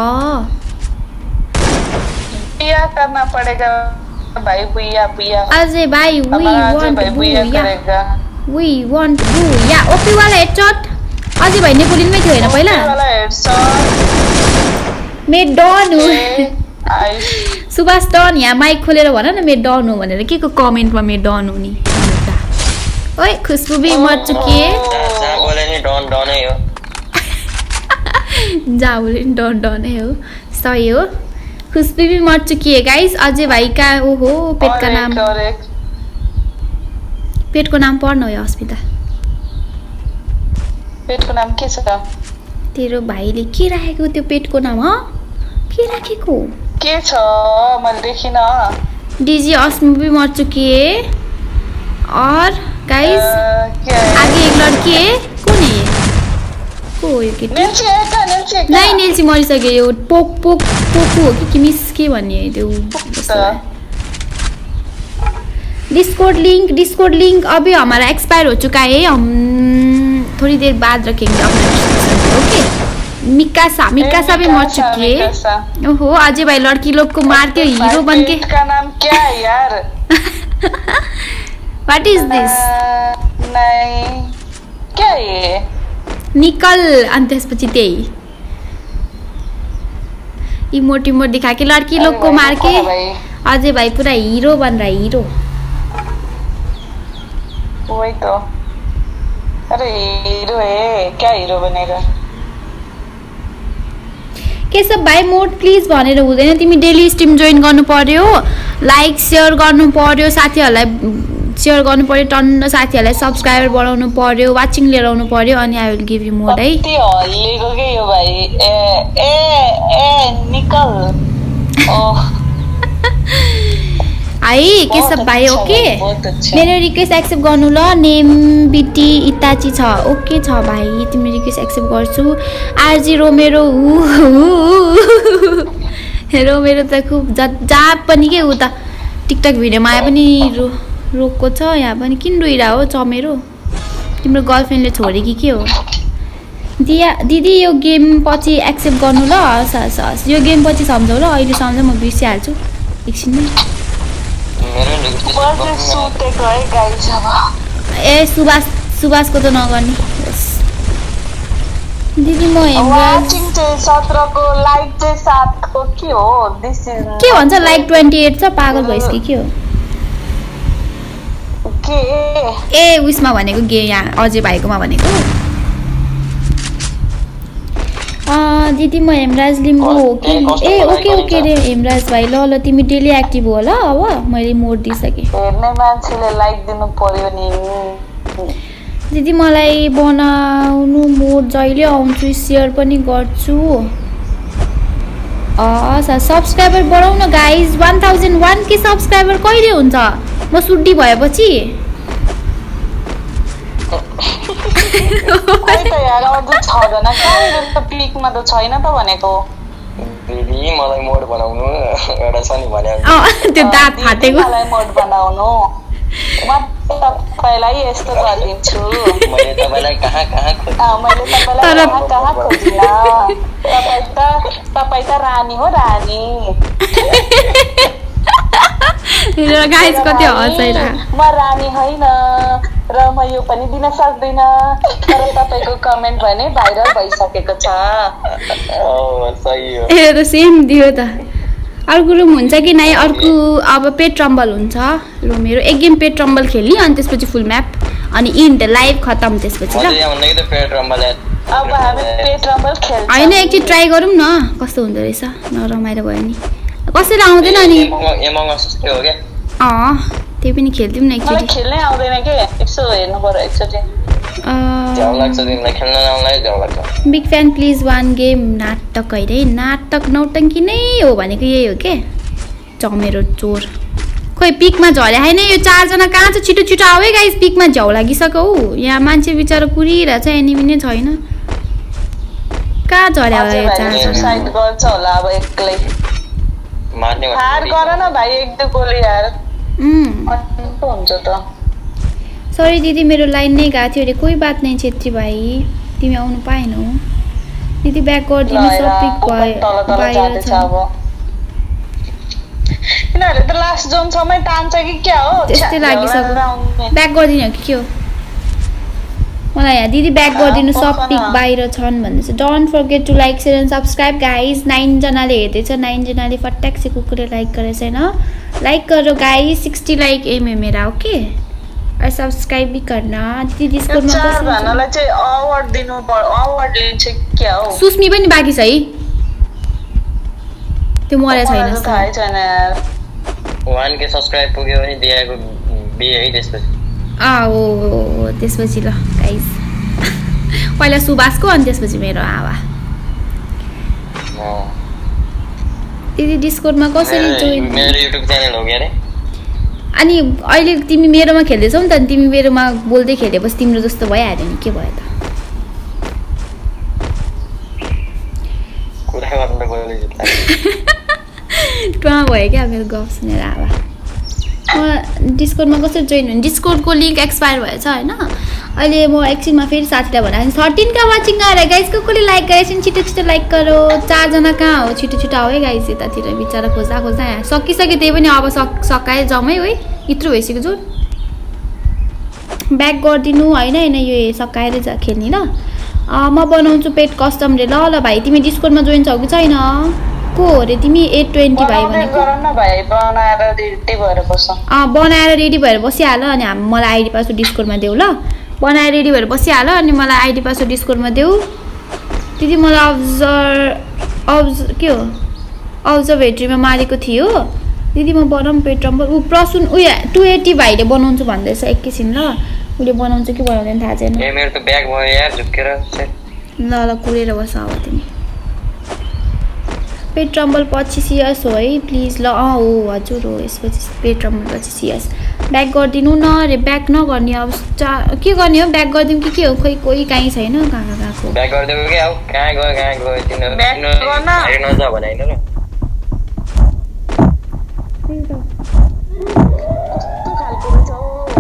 बुया करना पड़ेगा भाई बुया बुया अजय भाई we want booyah we want booyah OP वाला हेडशॉट अजय भाइ नेपोलियनमै थियो हैन पहिला वाला हेडशॉट मे डन हो सुभाष डन यहाँ माइक खोलेर भन न मे डन हो भनेर के को कमेन्टमा मे डन हो नि ओइ खुशबु भी मर चुकी है जा बोले नि डन डनै हो जा बोले नि डन डनै हो सही हो खुशबु भी मर चुकी है गाइस अजय भाई का ओहो पेट का नाम पेट को नाम पढ्न हो अस्मिता पेट को नाम के छ तेरो भाइले के राखेको त्यो पेटको नाम ह के राखेको के छ मैले देखिन डीजी अस्मी भी मर चुकी है और गाइस आगे एक लड़की है कौन है ये को हो यो केटी नेल्सी एका नेल्सी एका नहीं नेल्सी मरिसक्यो यो पोक पोक पोकु हो कि किमिस के भन्ने त्यो डिस्कॉर्ड लिंक डिस्कॉर्ड लिंक अभी हमारा एक्सपायर हो चुका है हम थोड़ी देर बाद रखेंगे अपना ओके मिकासा मिकासा भी मर चुकी है। ओहो अजय भाई लड़की लोग को मार के हीरो बन के। का नाम क्या है यार? What is this? नहीं क्या ये? निकल अनि त्यसपछि त्यही इमोट इमोट दिखा के लड़की लोग को मार के अजय भाई पूरा हीरो बन रहा है, हीरो। वही तो, अरे हीरो है, क्या हीरो बनेगा? केशव भाइ मोड प्लिज भनेर हुँदैन, तिमी डेली स्ट्रिम जोइन गर्नु पर्यो, लाइक सेयर गर्नु पर्यो, साथीहरूलाई सेयर गर्नु पर्यो, टन्न साथीहरूलाई सब्स्क्राइबर बढाउनु पर्यो, वाचिङ लिएर आउनु पर्यो, अनि I will give you mod है। कति हल्लेको के यो भाइ? ए ए ए निकल ओह है केशव भाइ ओके। मेरो रिक्वेस्ट एक्सेप्ट गर्नु ल। नेम बिटी इताची छ, ओके छ भाइ, तिम्रो रिक्वेस्ट एक्सेप्ट गर्छु। आरजी रोमेरो रोमेरो त खुब जहाँ पनि के उ त टिकटक भिडियोमा आए पनि रो रोको छ, यहाँ पनि किन रोइरा हो चमेरो? तिम्रो गर्लफ्रेन्डले छोडे कि के हो? दिया दिदी यो गेम पछि एक्सेप्ट गर्नु ल। हस् हस् हस् यो गेम पछि सम्झौ ल, अहिले सम्झौ म बिर्सिहाल्छु एकछिनमै। ए सुभाष सुभाषको त नगर्ने दिदी। म के भन्छ लाइक ट्वेन्टी एट छ, पागल भइस कि के हो? ए उयसमा भनेको गे यहाँ अजय भाइकोमा भनेको। दिदी म हेमराज लिम्बू हो कि? ए ओके ओके रे हेमराज भाइ, ल ल तिमी डेली एक्टिभ हो ल। अब मैले मोड दिइसकेँ। हेर्ने मान्छेले लाइक दिनु पर्यो नि। दिदी मलाई बनाउनु मोड जहिले आउँछु, सेयर पनि गर्छु। हस् सब्सक्राइबर बढाउँ न guys, one thousand one K subscriber कहिले हुन्छ? म सुड्डी भएपछि पिकमा त छैन त भनेको। दिदी मलाई मोड बनाउनु एउटा छ नि भने त्यो दाँत फाटेको मलाई मोड बनाउनु, म तपाईलाई यस्तो गरिदिन्छु। मैले तपाईलाई कहाँ कहाँ खोजे? मैले तपाईलाई कहाँ कहाँ खोजिन? तपाई त तपाई त रानी हो, रानी। गाइस कति हँसाइरहेको। म रानी होइन र म यो पनि दिन सक्दिन, तर तपाईको कमेन्ट भने भाइरल भइसकेको छ। ओ सही हो। ए त सेम दियो त। अर्को रुम हुन्छ कि नाइ? अर्को अब पेट रम्बल हुन्छ। ल मेरो एक गेम पेट रम्बल खेल्ने, अनि त्यसपछि फुल म्याप, अनि इन्ड लाइभ खतम त्यसपछि ल। अब हामी पेट रम्बल खेल्छौँ। हैन एकचोटि ट्राई गरौँ न कस्तो हुँदो रहेछ, नरमाइलो भयो नि। कसैले आउँदैन नि? एमङ अस जस्तै हो के? अँ त्यही पनि खेल्थ्यौँ न एकचोटि। मलाई खेल्नै आउँदैन के, यसो हेर्नु पर्यो एकचोटि। झ्याउ लाग्छ तिमीलाई, खेल्न नआउनलाई झ्याउ लाग्छ। Big fan please one game. नाटक होइन नाटक, नौटङ्की नै हो भनेको यही हो के? चमेरो चोर खोइ पिकमा झर्या होइन। यो चारजना कहाँ छ? छिटो छिटो आऊ है गाइस, पिकमा झ्याउ लागिसक्यो हौ। यहाँ मान्छे बिचरा कुरिरहेछ, एनिमी नै छैन। कहाँ झर्या होला यो चारजना? साइड गर्छ होला अब एक्लै। मार्ने हार गर न भाइ, एक दुई गोली यार। उम् हुन्छ त। सरी दिदी मेरो लाइन नै गएको थियो अरे। कोही बात नै छेत्री भाइ, तिमी आउनु पाएनौ। दिदी ब्याक गरिदिनु, सब पिक भयो बाहिर छ। यिनीहरूले त लास्ट जोनसम्मै तान्छ कि क्या हो? त्यस्तै लागिसक्यो। ब्याक गरिदिनु हो कि के हो? मलाई यहाँ दिदी ब्याक गरिदिनु, सब पिक बाहिर छन् भन्दैछ। Don't forget to like share and subscribe guys. नाइनजनाले हेर्दैछ, नाइनजनाले फट्याक्से कुकुरले लाइक गरेको छैन। लाइक करो गाइज, सिक्सटी लाइक एम है मेरा ओके। और सब्सक्राइब भी करना। दिदी डिस्कॉर्ड में चारजनालाई चाहिँ अवार्ड दिनु पर्यो, अवार्ड लिन्छ क्या हो? सुस्मी पनि बाँकी छ है, त्यो मरे छैन। थाहै छैन यार। वान के सब्सक्राइब पुग्यो भने दिएको बी है त्यसपछि। आ ओ त्यसपछि ल गाइस, पहिला सुभाषको अनि त्यसपछि मेरो आवा। दिदी डिस्कॉर्डमा कसरी जोइन? मेरो युट्युब च्यानल हो के रे? अनि अहिले तिमी मेरोमा खेल्दैछौ नि त, तिमी मेरोमा बोल्दै खेलेपछि तिम्रो जस्तो भइहाल्यो नि, के भयो त? कुरा गर्न त गयो जस्तो टुवा भयो क्या मेरो गफ सुनेर आवा। डिस्कॉर्डमा कसरी जोइन हुने? डिस्कॉर्डको लिङ्क एक्सपायर भएछ होइन, अहिले म एकछिनमा फेरि साथीलाई भनेर थर्टिन का वाचिङ आएर गाइस को कोले लाइक गरेछन् छिटो छिटो लाइक गरो चारजना कहाँ हो छिटो छिटो आऊ है गाइस यतातिर बिचारा खोज्दा खोज्दा यहाँ सकिसक्यो त्यही पनि अब सक सकाए जम्मै है यत्रो भइसक्यो जुन ब्याक गरिदिनु होइन होइन यो सकाएर जा खेल्ने ल म बनाउँछु पेट कस्टमले ल ल भाइ तिमी डिस्कोर्डमा जोइन छौ कि छैन को हो रे तिमी एट ट्वेन्टी भाइ भनेको बनाएर रेडी भएर बस अँ बनाएर रेडी भएर बसिहाल अनि हामी मलाई आइडी पासवर्ड डिस्कोर्डमा देऊ ल बनाएर रेडी भएर बसिहाल अनि मलाई आइडी पासवर्ड डिस्कोर्डमा देऊ दिदी मलाई अब्जर्भ अब्ज के हो अब्जर्भेटरीमा मारेको थियो दिदी म बनाऊँ पेट रम्बर ऊ प्रसुन उयो टु एटी भाइले बनाउँछु भन्दैछ एकैछिन ल उसले बनाउँछ कि बनाउँदैन थाहा छैन ए मेरो त ब्याग भयो यार झुकेर ल ल कुरेर बस अब तिमी पेट रम्बल पछि सिएस हो है प्लिज ल अँ हो हजुर हो यसपछि पेट रम्बल पछि सिएस ब्याक गरिदिनु न रे ब्याक नगर्ने अब के गर्ने हो ब्याक गरिदिउँ कि के हो खोइ कोही काहीँ छैन कहाँ गएको ब्याक गरिदिउँ कि अब कहाँ गयो कहाँ गयो तिनीहरू ब्याक गर्न नजा भने हैन र कस्तो खालको रहेछ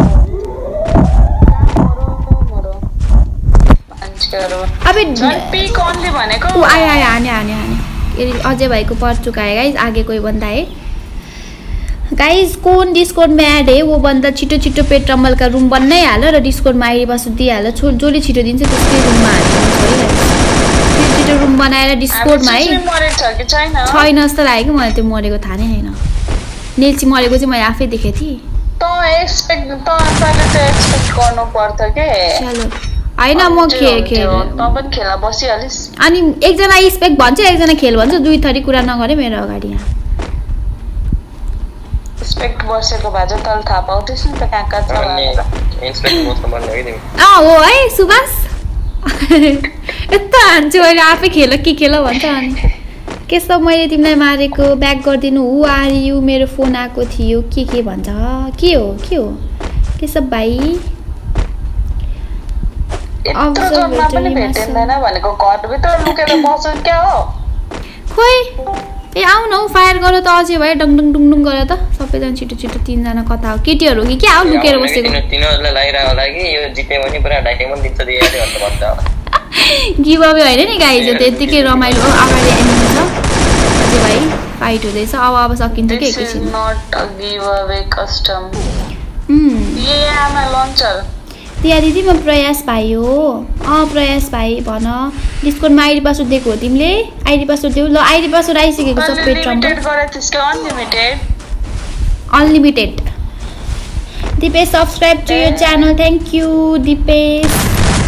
अबे पिक ओन्ली भनेको ऊ आयो आयो हाने हाने हाने अजय भाइको पर चुकाए गाइज आगे कोही बन्दा है गाइज कौन डिस्कोड में ऐड है वो बंदा छिटो छिटो पेट रम्बलका रूम बन्नै हाल र डिस्कोडमा आइडी पासवर्ड दिइहाल छो जसले छिटो दिन्छ त्यसकै रुममा हाल्नु छिटो छिटो रुम बनाएर डिस्कोडमा है छैन जस्तो लाग्यो कि मलाई त्यो मरेको थाहा नै छैन नेल्ची मरेको चाहिँ मैले आफै देखेँ थिएँ त एक्सपेक्ट त तैले चाहिँ एक्सपेक्ट गर्नु पर्छ के चलो हैन म के खेल त पनि खेला बसिहालिस अनि एकजना एक्सपेक्ट भन्छ एकजना खेल भन्छ दुई थरी कुरा नगरे मेरो अगाडि यहाँ एक्सपेक्ट बसेको भए चाहिँ तल थाहा पाउँथेस् नि त कहाँ कहाँ छ इन्सपेक्ट बस्नु पर्ने हो कि तिमी अँ हो है सुभाष यस्तो हान्छु अहिले आफै खेल के खेल भन्छ अनि के सब मैले तिमीलाई मारेको ब्याक गरिदिनु हु आर यु मेरो फोन आएको थियो के के भन्छ के हो के हो के सब भाइ खोइ ए आऊ न फायर गर त अझै भयो डङ डङ डुङ डुङ गर त सबैजना छिटो छिटो तीनजना कता हो केटीहरू कि क्या हो लुकेर बसेको तिनीहरूलाई लागिरहेको होला कि यो जिते भने पुरा डाइमन्ड दिन्छ दिइहाल्यो भन्ने भन्छ गिभ अवे होइन नि गाइज त्यतिकै रमाइलो हो अगाडि एनिमी छ अझै भाइ फाइट हुँदैछ अब अब सकिन्छ कि एकैछिन not a giveaway custom hmm ये आमा लन्चर दिया दिदी म प्रयास भाइ हो अँ प्रयास भाइ भन डिस्कोडमा आइडी पासवर्ड दिएको हो तिमीले आइडी पासवर्ड देऊ ल आइडी पासवर्ड आइसकेको छ pet rumble unlimited Dipesh subscribe to your channel thank you Dipesh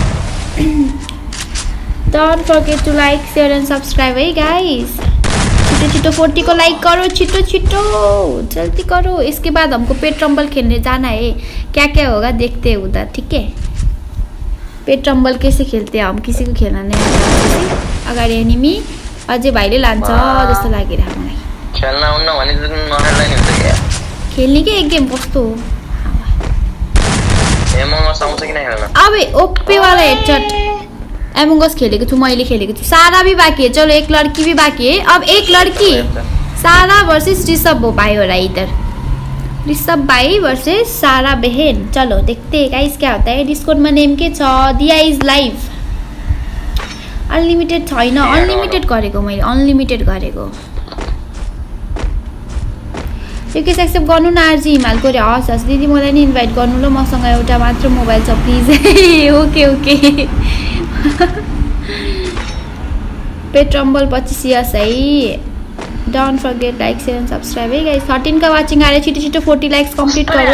don't forget to like share and subscribe है गाइस छिटो छिटो फोर्टी को लाइक करो छिटो छिटो जल्दी करो इसके बाद हमको पेट रम्बल खेलने जाना है क्या क्या होगा देखते हैं उधर ठीक है पेट रम्बल कैसे खेलते हैं हम किसी को खेलना नहीं अगाडि एनिमी अझै भाइले लान्छ जस्तो लागिरहेको मलाई खेल्न आउन भने त नखेल्दै नि हुन्छ के खेल्ने के एक गेम कस्तो हो एमोंगस आउँछ कि न खेल्न अबे ओपे वाला हेडशॉट एमोंगस खेलेको छु मैले खेलेको छु सारा भी बाकी है चलो एक लड़की भी बाकी है अब एक लड़की सारा वर्सेस ऋषभ भाई हो रहा है इधर ऋषभ भाई वर्सेस सारा बहन चलो देखते हैं गाइस क्या होता है डिस्कॉर्ड में नेम के छ दिया इज लाइव अनलिमिटेड छैन अनलिमिटेड गरेको मैले अनलिमिटेड गरेको यो के एक्सेप्ट गर्नु न आरजी हिमालको रे हस् हस् दिदी मलाई नि इन्भाइट गर्नु ल मसँग एउटा मात्र मोबाइल छ please okay okay pet rumble पच्चीस इयर्स है don't forget like share and subscribe है गाइस थर्टीन का वाचिङ आरे छिटो छिटो फोर्टी लाइक्स कंप्लीट करो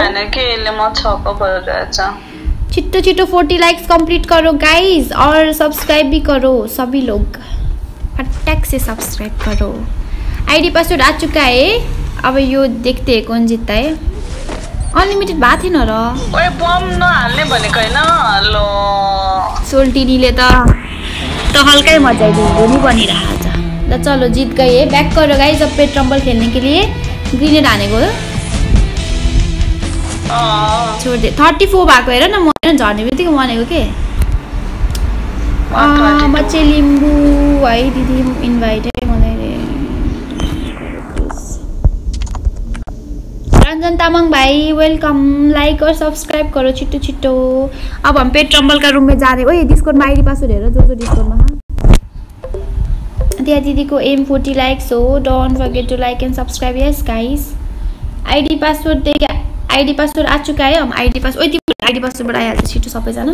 छिटो छिटो फोर्टी लाइक्स कंप्लीट करो गाइस और सब्सक्राइब भी करो सभी लोग फटाक से सब्सक्राइब करो आईडी पासवर्ड आ चुका है अब यो देखते हैं कौन जीतता है अनलिमिटेड बात है न र ओए बम नहाल्ने भनेको हैन लो सोल्टिनीले त त हल्कै मजाइदियो नि बनिरहेको छ ल चलो जीत गए है बैक करो गाइस अब पेट रम्बल खेलने के लिए ग्रेनेड हानेको हो अ छोड दे थर्टी फोर भएको हेर न म झर्ने बित्तिकै मनेको के अ म चाहिँ लिम्बू है दिदी इन्भाइट है मलाई रञ्जन रंजन तामाङ भाई वेलकम, लाइक और सब्सक्राइब करो छिटो छिटो। अब हम पेट ट्रम्बल का रूम में जा रहे हैं। ओए डिस्कॉर्ड में आईडी पासवर्ड हेर जो जो डिस्कॉर्ड में। हाँ दिया दीदी को एम फोर्टी लाइक्स हो, don't forget to like and subscribe. Yes guys ID password देखा, आईडी पासवर्ड आ चुका है। हम आईडी पास ओए तिम्रो आईडी पासवर्ड बनाइहाल्छ छिटो सबैजना।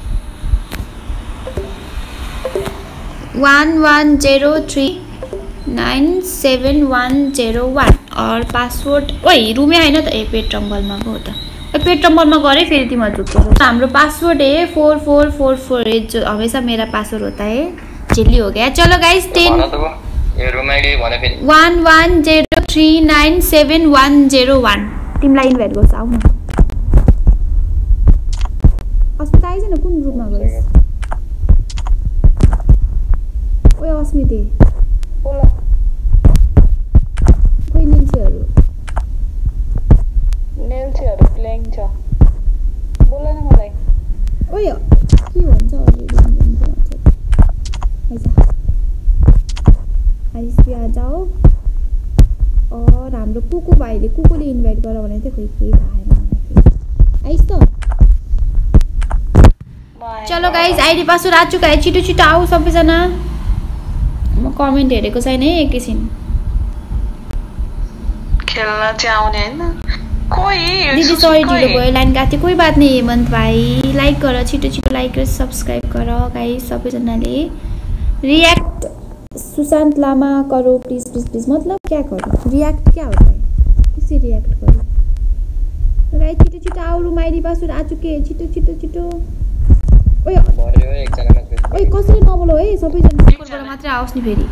One one zero three nine seven one zero one और पासवर्ड ओए रूमै हैन त ए पेट ट्रम्बलमा गयो त ए पेट ट्रम्बलमा गरे फेरि तिमीहरु झुक्को। हाम्रो पासवर्ड है फोर फोर फोर फोर है जो हमेशा मेरा पासवर्ड होता है। चिल्ली हो गया। चलो guys ten a room ID भने फेरि one one zero three nine seven one zero one तिमीलाई इन्भाइट गर्छु आउ न। अस्मिता आइज न कुन रूममा गइस? ओए अस्मिते बोला खोइ निल्छेहरु नेल्सीहरु प्लेइङ छ। बोला न मलाई। ओए के भन्छ अलरेडी आइजा आइस पे आ जाओ। और हाम्रो कुकु भाइले कुकुले इन्भाइट गर भने चाहिँ खोइ केही थाहा छैन। आइस त चलो गाइस आईडी पासवर्ड आ चुका है। छिटो छिटो आऊ सबैजना। म कमेन्ट हेरेको छैन है एकैछिन। खेल्न चाहिँ आउने हैन कोही। दीदी सरी ढिलो भयो लाइन गएको थियो। कोही बात नहीं हेमन्त भाइ लाइक गर छिटो छिटो लाइक र सब्सक्राइब गर गाइस सबैजनाले। रिएक्ट सुशांत लामा करो प्लीज प्लीज प्लीज। मतलब क्या करो रिएक्ट क्या होता है किसे रिएक्ट करो गाइस। छिटो छिटो आऊ रूम आईडी पासवर्ड आ चुके हैं। छिटो छिटो छिटो। ओए भर्यो एकजना मात्र। ओए कसरी नबोलो है सबैजना डिस्कर्डबाट मात्रै आओस् नि फेरि।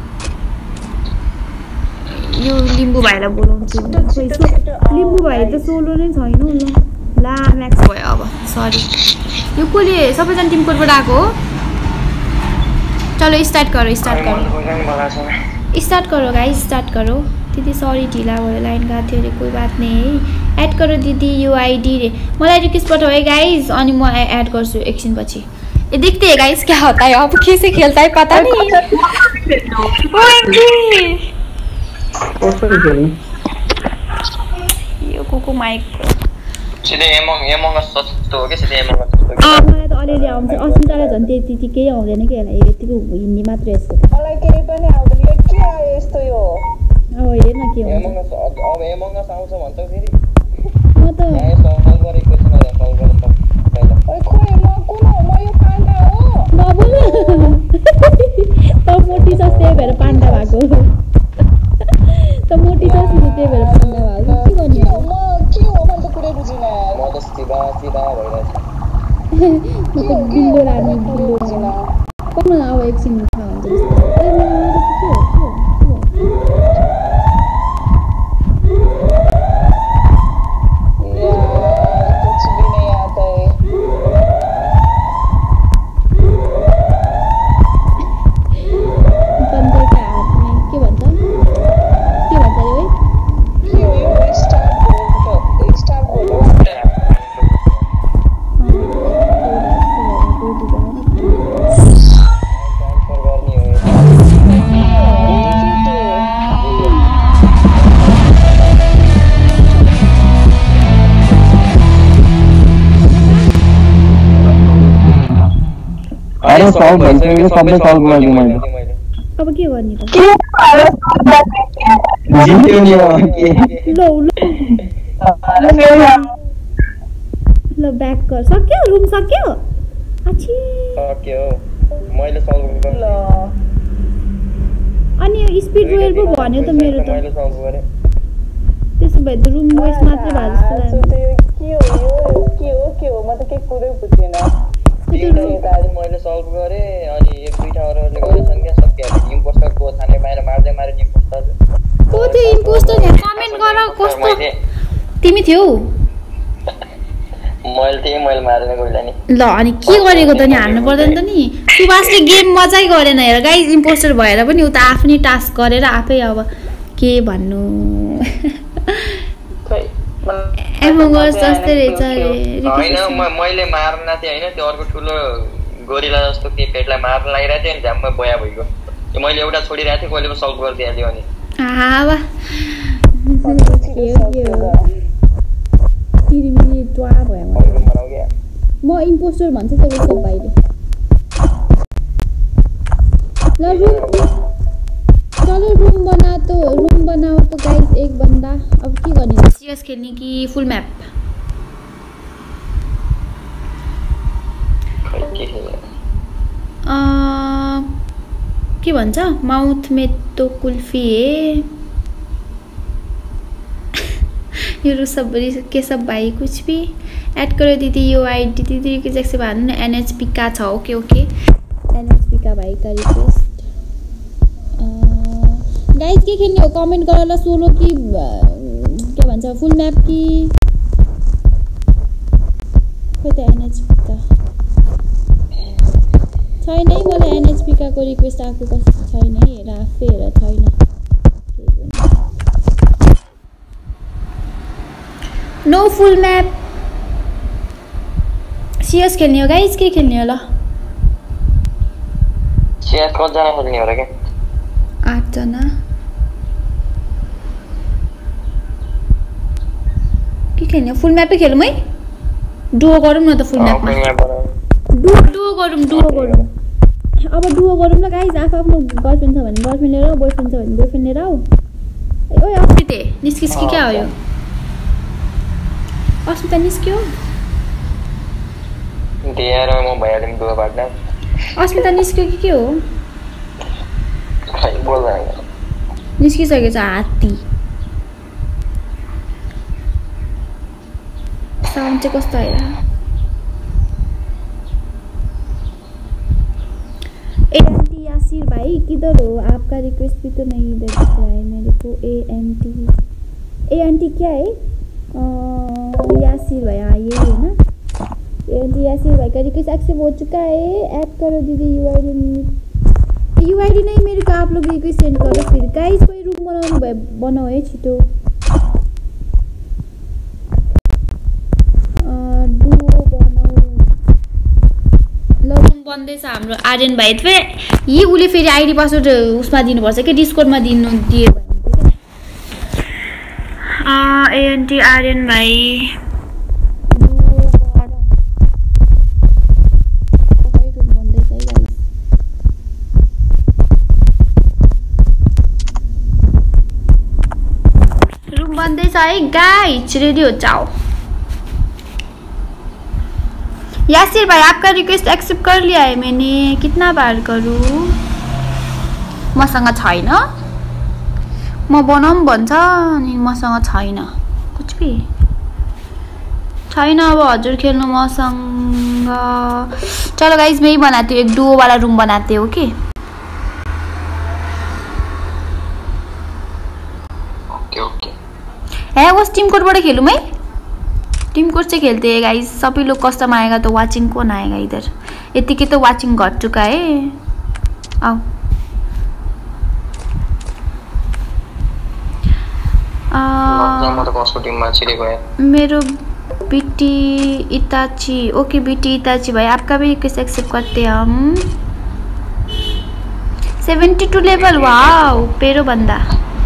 यो लिम्बू भाइलाई बोलाउँछु। लिम्बू भाइ त सोलो नै छैन ल। ला म्याक्स भयो अब सरी। यो कोले सबैजना टिम कोडबाट आएको हो। चलो स्टार्ट करो स्टार्ट करो स्टार्ट करो गाइस स्टार्ट करो। दीदी सरी ढिला भयो लाइन गएको थियो अरे कोही बात नहीं है। ऐड करो दीदी यो आईडी रे मलाई रिक्वेस्ट पठाओ है गाइस अनि म ऐड गर्छु एकछिन पछि। ये देखते हैं गाइस क्या होता है अब कैसे खेलता है पता नहीं। यो कुकु माइक सिधै एमङ एमङ सस्तो हो के सिधै एमङ अँ मलाई त अलिअलि आउँछ। अस्मितालाई झन् त्यति केही आउँदैन कि यसलाई यतिको हिन्दी मात्रै यसको। मलाई केही पनि आउँदैन के आयो यस्तो यो। अब हेर न के हुन्छ। एमङ अब एमङ आउँछ भन्छ फेरि म त यहाँ सल्भ गरेको छैन सल्भ गर्न सक्दैन। ओइ खोइ म कुन हो म यो पाण्डा हो। नबोल त मोटी छ त्यही भएर पाण्डा भएको। त मोटी छ त्यही भएर पाण्डा भएको। के गर्ने के हो म के हो म त कुरै बुझिन। म त सिधा सिधा भइरहेछ। म त बिल्लो रानी बिल्लो बुझिन। कम अब एकछिन थाहा हुन्छ जस्तो। ए मलाई त के हो के हो अरे सल्भ भइसक्यो सबै सल्भ गरिदिएँ मैले। अब के गर्ने त? जित्यो नि अब के लो लो ल ब्याक कर। सक्यो रुम सक्यो। आछि सक्यो मैले सल्भ गरेँ। ल अनि यो स्पिड रोयल पो भन्यो त मेरो त। मैले सल्भ गरेँ। त्यसो भए त रुम वेस्ट मात्रै भयो जस्तो लाग्यो। के हो यो के हो के हो म त के कुरै बुझिन। मैले सल्भ गरेँ अनि एक दुईटा अरूहरूले गरेछन् क्या सकिहाल्यो। इम्पोस्टरको थाने बाहिर मार्दै मारे इम्पोस्टर को थियो इम्पोस्टर यहाँ कमेन्ट गर कस्तो तिमी थियौ। मैले थिएँ मैले मारेन कोहीलाई नि। ल अनि के गरेको त नि हाल्नु पर्दैन त नि। सुभाषले गेम मजै गरेन हेर गाइस इम्पोस्टर भएर पनि उता आफ्नै टास्क गरेर आफै अब के भन्नु। एमङ अस जस्तै रहेछ हैन मैले मार्न थिएँ हैन त्यो अर्को ठुलो गोरिला जस्तो के पेटलाई मार्न लागिरहेको थियो नि झ्याममा बया भइगयो। त्यो मैले एउटा छोडिरहेको थिएँ कोहीले सल्भ गरिदिइहाल्यो अनि हावा बिरी ट्वा भयो म रुम बनाऊ क्या म इम्पोस्टर भन्छ त सब भाइले ल रुम चलो रूम बना तो रूम बनाओ तो गाइस एक बंदा अब के गर्ने सीएस खेल्ने कि फुल म्याप अ के भन्छ माउथ में तो कुल्फी है यो सब के सब भाई कुछ भी ऐड करो दीदी यो आईडी दीदी के जैसे भन्नु न एनएचपी का छ ओके ओके एनएचपी का भाई का रिक्वेस्ट गाइस के खेल्ने हो कमेन्ट गर ल सोलो कि के भन्छ फुल म्याप कि खोइ त एनएचपी का छैन है मलाई एनएचपी का को रिक्वेस्ट आएको कस्तो छैन है हेर आफै हेर छैन नो फुल म्याप सीएस खेल्ने हो गाइस के खेल्ने हो ल सीएस कतिजना खेल्ने हो र के आठ जना के खेल्ने फुल म्यापै खेलौँ है डुओ गरौँ न त फुल म्यापमा डुओ डुओ गरौँ डुओ गरौँ अब डुओ गरौँ ल गाइस आफू आफ्नो गर्लफ्रेन्ड छ भने गर्लफ्रेन्ड लिएर बोयफ्रेन्ड छ भने बोयफ्रेन्ड लिएर आऊ ओइ अस्मिते निस्किस कि क्या हो यो अस्मिता निस्क्यो दिएर म भइहाल्यो नि डुओ पार्टनर अस्मिता निस्क्यो कि के हो खै बोल्दा निस्किसकेको छ हात्ती साउन्ड चाहिँ कस्तो आइरहेको ए एंटी यासिर भाई किधर हो आपका रिक्वेस्ट भी तो नहीं इधर दिख रहा है मेरे को ए एंटी ए एंटी क्या है यासिर भाई हाँ ये है ना ए एंटी यासिर भाई का रिक्वेस्ट एक्सेप्ट हो चुका है ऐड करो दीदी यूआईडी यूआईडी नहीं मेरे को आप लोग रिक्वेस्ट सेंड करो फिर गाइस कोई रूम बनाउनु भए बनाओ है छिटो बन्दैछ हाम्रो आर्यन भाइ फे यी उले फेरि आइडी पासवर्ड उसमा दिनुपर्छ के डिस्कर्डमा दिनु दिए भने अ एएनटी आर्यन भाइ रूम बन्दैछ है गाइस रेडी हो जाओ यासिर भाई आपका रिक्वेस्ट एक्सेप्ट कर लिया है मैंने कितना बार करूँ मसँग छैन म बनाऊँ भन्छ अनि मसँग छैन कुछ भी छैन अब हजुर खेल्नु मसँग चलो गाइस मैं ही बनाती हूँ एक डुओ वाला रूम बनाते हो कि ओके ओके है वो टीम कोड बड़ा खेलूँ मैं टीम कोड से खेलते हैं गाइस सभी लोग कस्टम आएगा तो वाचिंग कौन आएगा इधर इतनी तो वाचिंग घट चुका है आओ मेरो BT Itachi okay BT Itachi भाई आपका भी रिक्वेस्ट एक्सेप्ट करते हैं हम सेवेंटी टू लेवल वाओ पेरो बंदा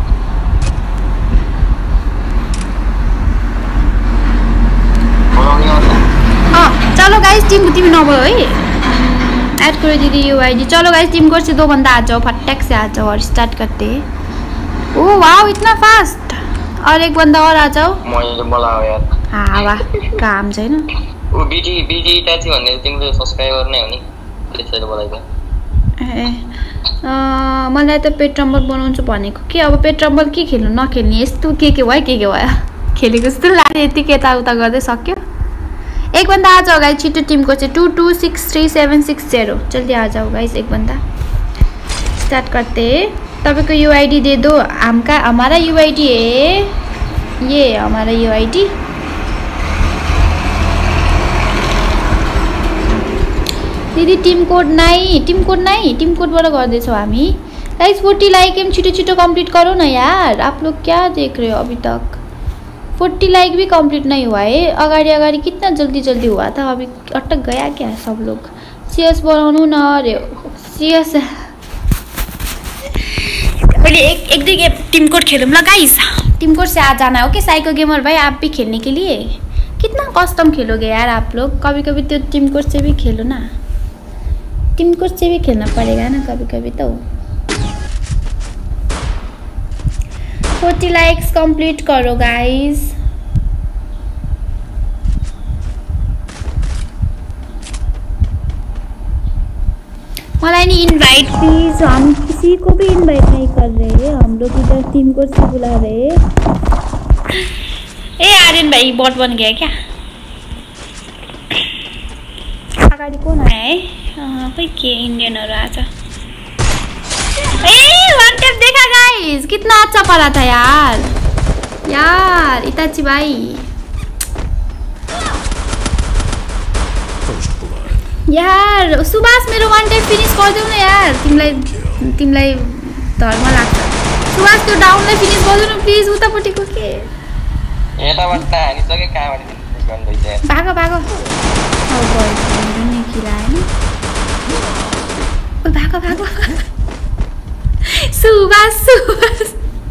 चलो गाइस टीम टीम नबो है ऐड करो दीदी यूआईडी चलो गाइस टीम कोड से दो बंदा आ जाओ फटाक से आ जाओ और स्टार्ट करते हैं ओह वाओ इतना फास्ट और एक बंदा और आ जाओ मैले बोलाओ यार हां वाह काम छैन ओ बीटी बीटी टाची भन्ने तिम्रो सब्स्क्राइबर नै हो नि त्यसैले बोलाइको ए अ मलाई त पेट रम्बल बनाउँछु भनेको के अब पेट रम्बल के खेल्नु नखेल्ने यस्तो के के भयो के के भयो खेलेको जस्तो लाग्यो यति के ता उता गर्दै सक्यो एक बंदा आ जाओ गाइस छिटो टीम को से two two six three seven six zero जल्दी आ जाओ गाइस एक बंदा स्टार्ट करते तभी को यूआईडी दे दो हमका हमारा यूआईडी है ये हमारा यूआईडी दीदी टीम कोड नहीं टीम कोड नहीं टीम कोड वाला कर दे छो हामी गाइस फोर्टी लाइक एम छिटो छिटो कंप्लीट करो ना यार आप लोग क्या देख रहे हो अभी तक फोर्टी लाइक भी कंप्लीट नहीं हुआ है अगाडि अगाडि कितना जल्दी जल्दी हुआ था अभी अटक गया क्या सब लोग सीएस बनाउनु न अरे सीएस पहले एक एक दिन टीम कोड खेलूं ल गाइस टीम कोड से आ जाना ओके साइको गेमर भाई आप भी खेलने के लिए कितना कस्टम खेलोगे यार आप लोग? कभी कभी तो टीम कोड से भी खेलो ना, टीम कोड से भी खेलना पड़ेगा ना कभी कभी तो। चालीस लाइक्स कंप्लीट करो गाइस। मलाई नहीं इनवाइट प्लीज, हम किसी को भी इनवाइट नहीं कर रहे, हम लोग इधर टीम कोड से बुला रहे। ए आर्यन भाई बॉट बन गया क्या? अगाडि कौन आया है? कोई के इंडियनहरु आज। ए वन टैप देखा गाइस, कितना अच्छा पड़ा था यार। यार इताची भाई यार, सुभाष मेरो वन टाइम फिनिश गरिदेऊ न यार। तिमीलाई तिमीलाई धर्म लाग्छ। सुभाष त्यो डाउनलाई फिनिश गरिदेऊ न प्लिज। उतापट्टिको के यताबाट हानि सके कहाँबाट फिनिश गर्दैछ? भागो भागो। औ गयो नि खिलाएन। ओ भागो भागो। सुभाष सुभाष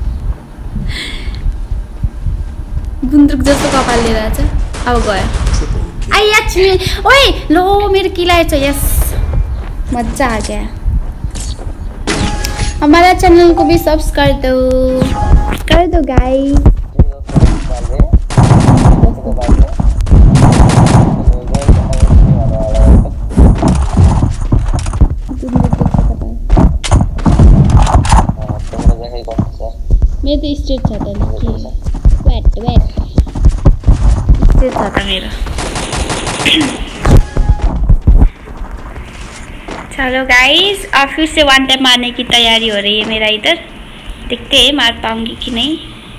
गुन्द्रुक जस्तो कपाल लिएर आछ। अब गयो। आई एक्चुअली ओए लो मेरो किला छ। यस मजा आ गया। हमारा चैनल को भी सब्सक्राइब कर दो कर दो गाइस। मेरो तो स्ट्रेट छ त नि वेट वेट स्ट्रेट छ त मेरो। चलो गाइस अब फिर से वन टैप मारने की तैयारी हो रही है मेरा इधर। देखते हैं मार पाऊंगी कि नहीं।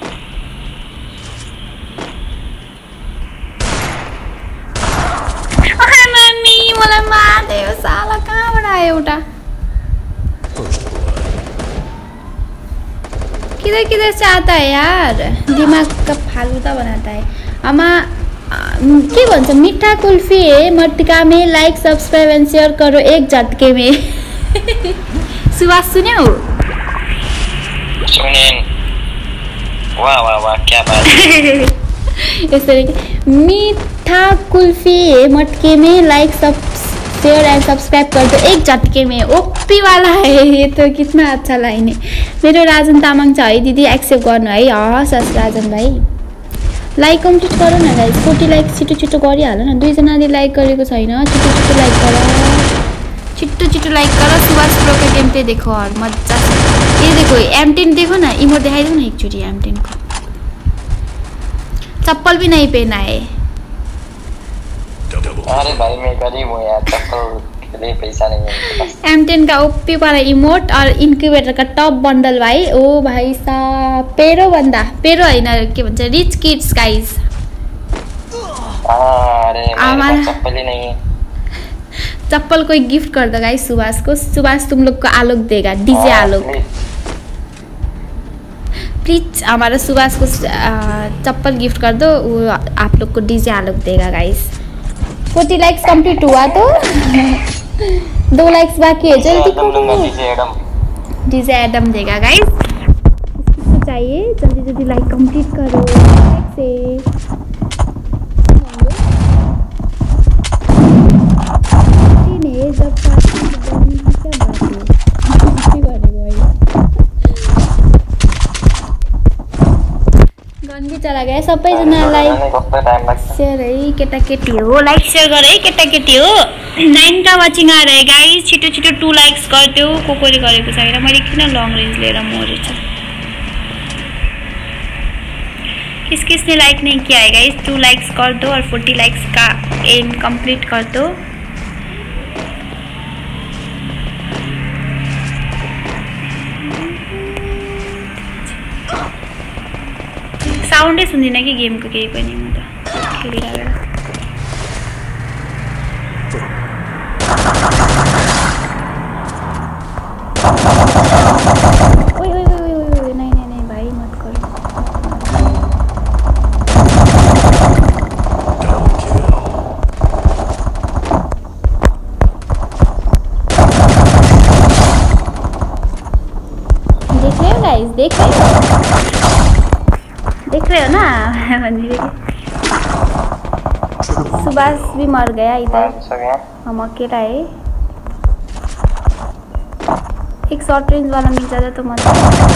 मम्मी मलाई मार दे साला, कहाँबाट आयो एउटा? किधर किधर से आता है यार, दिमाग का फालूदा बनाता है। आमा के भन्छ मीठा कुल्फी है मटका में, लाइक सब्सक्राइब एंड शेयर करो एक झटके में। सुभाष सुन्यौ? सुनेन। वाह वाह वाह क्या बात है। यसरी मीठा कुल्फी है मटके में, लाइक सब शेयर एंड सब्सक्राइब कर दो एक झटके में। ओपी वाला है ये तो, कितना अच्छा लाइन है। मेरो राजन तामाङ छ है दिदी, एक्सेप्ट गर्नु है। हस् हस् राजन भाइ, लाइक कम्प्लिट गर न गाइस। चालीस लाइक छिटो छिटो गरिहाल न। दुईजनाले लाइक गरेको छैन, छिटो छिटो लाइक गर, छिटो छिटो लाइक गर। सुभाष प्रो का गेम पे देखो और मजा। ये देखो एम टेन देखो ना, इमोट दिखाइदो न एकचोटि एम टेन को। चप्पल भी नहीं पहना है। अरे भाई मैं गरीब हूँ यार, चप्पल के लिए पैसा नहीं है मेरे पास। एम टेन का ओपी वाला इमोट और इनक्यूबेटर का टॉप बंडल भाई। ओ भाई साहब पेरो बंदा, पेरो हैन के भन्छ रिच किड्स गाइस। अरे मेरे चप्पल ही नहीं है। चप्पल कोई गिफ्ट कर दो गाइस सुभाष को। सुभाष तुम लोग को आलोक देगा, डीजे आलोक। प्लीज हमारा सुभाष को चप्पल गिफ्ट कर दो, वो आप लोग को डीजे आलोक देगा गाइस। चालीस लाइक्स कंप्लीट हुआ तो दो लाइक्स बाकी है, जल्दी करो। डीजे एडम देगा गाइस। किसको चाहिए जल्दी जल्दी लाइक कंप्लीट करो से। ने जब गन भी चला गया। सबैजनालाई शेयर है, केटाकेटी हो लाइक शेयर गर है, केटाकेटी हो। नाइन का वाचिङ आ रहे गाइस, छिटो छिटो टू लाइक्स गरिदियो। को कोले गरेको छैन, मैले किन लङ रेन्ज लिएर मरेछ। किस किसने लाइक नहीं किया है गाइस, टू लाइक्स कर दो और चालीस लाइक्स का एम कंप्लीट कर दो। साउन्डै सुन्दिनँ कि गेमको केही पनि, म त खेलिरहेर। ओए ओए ओए ओए नहीं नहीं नहीं भाई मत करो। देख रहे हो गाइस, देख रहे हो देख रहे हो ना। सुभाष भी मर गया इधर, मार गया। हम अकेला है। एक शॉर्ट रेंज वाला मिल जाता तो मजा।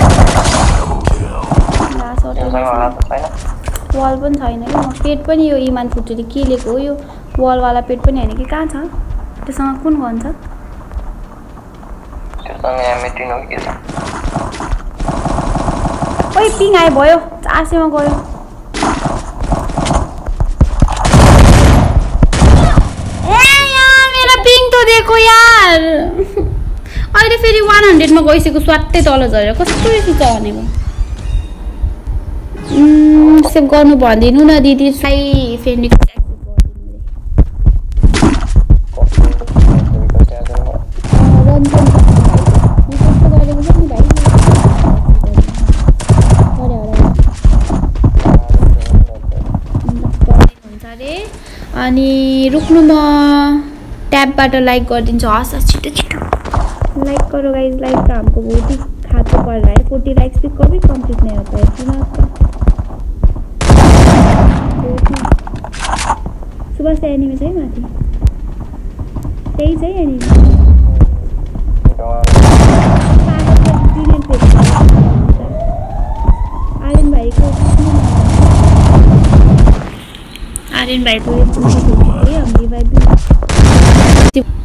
शॉर्ट रेंज वाला त छैन। वल पनि छैन कि म पेट पनि यो इमान फुटेले के लिएको हो, यो वल वाला पेट पनि हैन कि कहाँ छ? त्यससँग कुन गन छ? त्यससँग एम एटीन हो के छ? ओइ पिङ आइ भयो, चार सय मा गयो। पिङ त देखो यार, अहिले फेरि एक सय मा गइसक्यो, स्वाट्टै तल झरेर कस्तो रहेछ चढनेको। सेभ गर्नु भन्दिनु न दिदी, साइ फ्रेन्ड रिक्वेस्ट अनि रुक्नु म ट्याबबाट लाइक गरिदिन्छु। हस् हस् छिटो छिटो लाइक करो गाइस, लाइक तो हमको बहुत ही खाते पड़ रहा है। फोर्टी लाइक्स भी कभी कंप्लीट नहीं होता है इतना सुबह से एनिमे चाहिँ माथि त्यही चाहिँ एनिमे आर्यन भाइको आर्यन भाइको हाम्रो भाइ